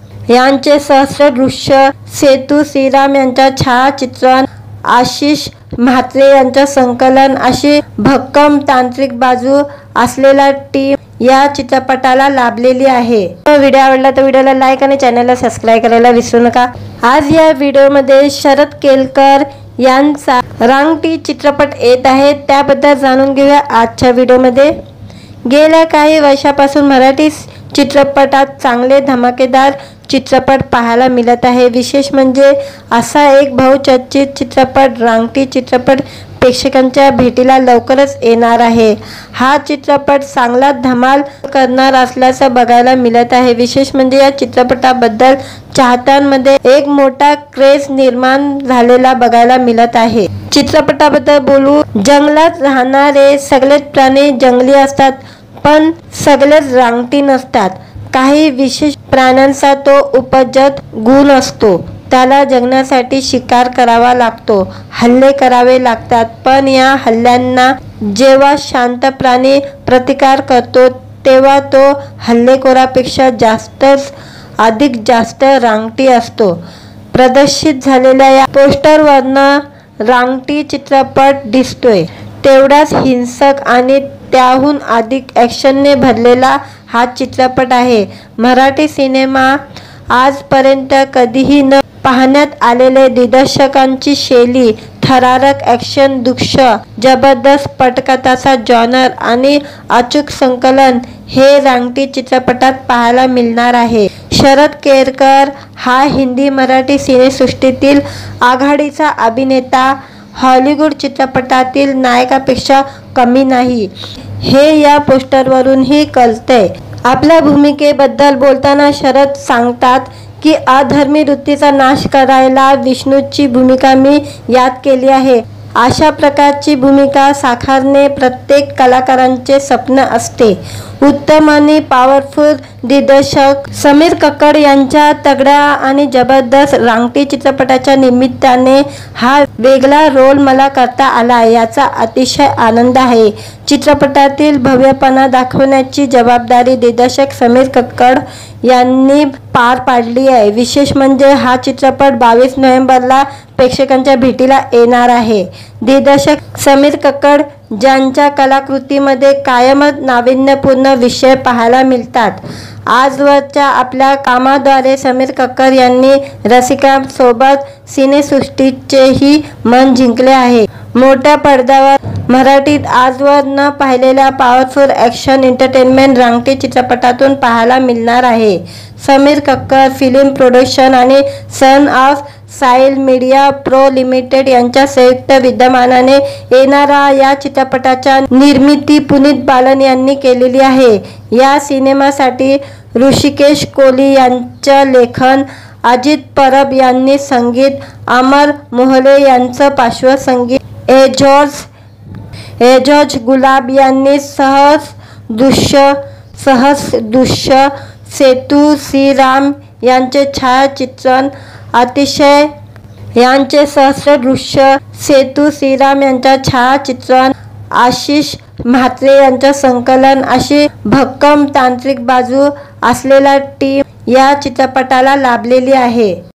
A: यांचे सहस्र दृश्य सेतू श्रीराम यांच्या छायाचित्रण, आशिष म्हात्रे यांचं संकलन अशी भक्कम तांत्रिक बाजू असलेला टीम या चित्रपटाला लाभलेली आहे। व्हिडिओ आवडला तर व्हिडिओला लाईक आणि चॅनलला सबस्क्राईब करायला विसरू नका। आज या व्हिडिओमध्ये शरद केळकर यांचा रांगटी चित्रपट येत आहे, त्याबद्दल जाणून घेऊया आजच्या व्हिडिओमध्ये। गेल्या काही वर्षापासून मराठी चित्रपटात चांगले धमाकेदार चित्रपट पाहायला मिळत आहे। विशेष म्हणजे असा एक बहुचर्चित चित्रपट रांगटी चित्रपट प्रेक्षकांच्या भेटीला लवकरच येणार आहे। हा चित्रपट चांगला धमाल करणार असल्याचं बघायला मिळत आहे। विशेष म्हणजे या चित्रपटाबद्दल चाहत्यांमध्ये एक मोठा क्रेज निर्माण झालेला बघायला मिळत आहे। चित्रपटाबद्दल बोलू, जंगलात राहणारे सगळेच प्राणी जंगली असतात, पण सगळेच रांगटी नसतात। काही विशेष प्राण्यांचा तो उपजत गुण असतो, त्याला जगण्यासाठी शिकार करावा लागतो, हल्ले करावे लागतात, पण या हल्ल्यांना जेव्हा शांत प्राणी प्रतिकार करतो तेव्हा तो हल्लेखोरापेक्षा जास्तच अधिक जास्त रांगटी असतो। प्रदर्शित झालेल्या या पोस्टरवरनं रांगटी चित्रपट दिसतोय, तेवढाच हिंसक आणि त्याहून अधिक ॲक्शनने भरलेला हा चित्रपट आहे। मराठी सिनेमा आजपर्यंत कधीही न पाहण्यात आलेले दिग्दर्शकांची शैली, थरारक ॲक्शन दृश्य, जबरदस्त पटकथाचा जॉनर आणि अचूक संकलन हे रांगटी चित्रपटात पाहायला मिळणार आहे। शरद केळकर हा हिंदी मराठी सिनेसृष्टीतील आघाडीचा अभिनेता हॉलिवूड चित्रपटातील नायकापेक्षा कमी नाही, हे या पोस्टरवरूनही कळतंय। आपल्या भूमिकेबद्दल बोलताना शरद सांगतात की अधर्मी वृत्तीचा नाश करायला विष्णूची भूमिका मी यात केली आहे। अशा प्रकारची भूमिका साकारणे प्रत्येक कलाकारांचे स्वप्न असते। उत्तम आणि पॉवरफुल दिग्दर्शक समीर कक्कड यांच्या तगड्या आणि जबरदस्त रांगटी चित्रपटाच्या निमित्ताने हा वेगळा रोल मला करता आला, याचा अतिशय आनंद आहे। चित्रपटातील भव्यपणा दाखवण्याची जबाबदारी दिग्दर्शक समीर कक्कड यांनी पार पाडली आहे। विशेष म्हणजे हा चित्रपट बावीस नोव्हेंबरला प्रेक्षकांच्या भेटीला येणार आहे। दिग्दर्शक समीर कक्कड ज्यांच्या कलाकृतीमध्ये कायमच नाविन्यपूर्ण विषय पाहायला मिळतात. आजवरच्या आपल्या कामाद्वारे समीर कक्कर यांनी रसिकांसोबत सिनेसृष्टीचेही मन जिंकले आहे. मोठ्या पडद्यावर मराठीत आजवर न पाहिलेल्या पॉवरफुल ॲक्शन एंटरटेनमेंट रांगटी चित्रपटातून पाहायला मिळणार आहे. समीर कक्कर फिल्म प्रोडक्शन आणि son of soil media pro limited यांच्या संयुक्त विद्यमानाने येणारा या चित्रपटाच्या निर्मिती पुनीत बालन यांनी केलेली आहे. या सिनेमासाठी ऋषिकेश कोहली यांचं लेखन, अजित परब यांनी संगीत, अमर मोहले यांचं पार्श्वसंगीत, एजॉर्ज एजॉर्ज गुलाब यांनी सहज दृश्य सहज दृश्य सेतू श्रीराम यांचे छायाचित्रण, अतिशय यांचे सहस्र दृश्य सेतू श्रीराम यांच्या छायाचित्रण, आशिष म्हात्रे यांचं संकलन अशी भक्कम तांत्रिक बाजू असलेला टीम या चित्रपटाला लाभलेली आहे.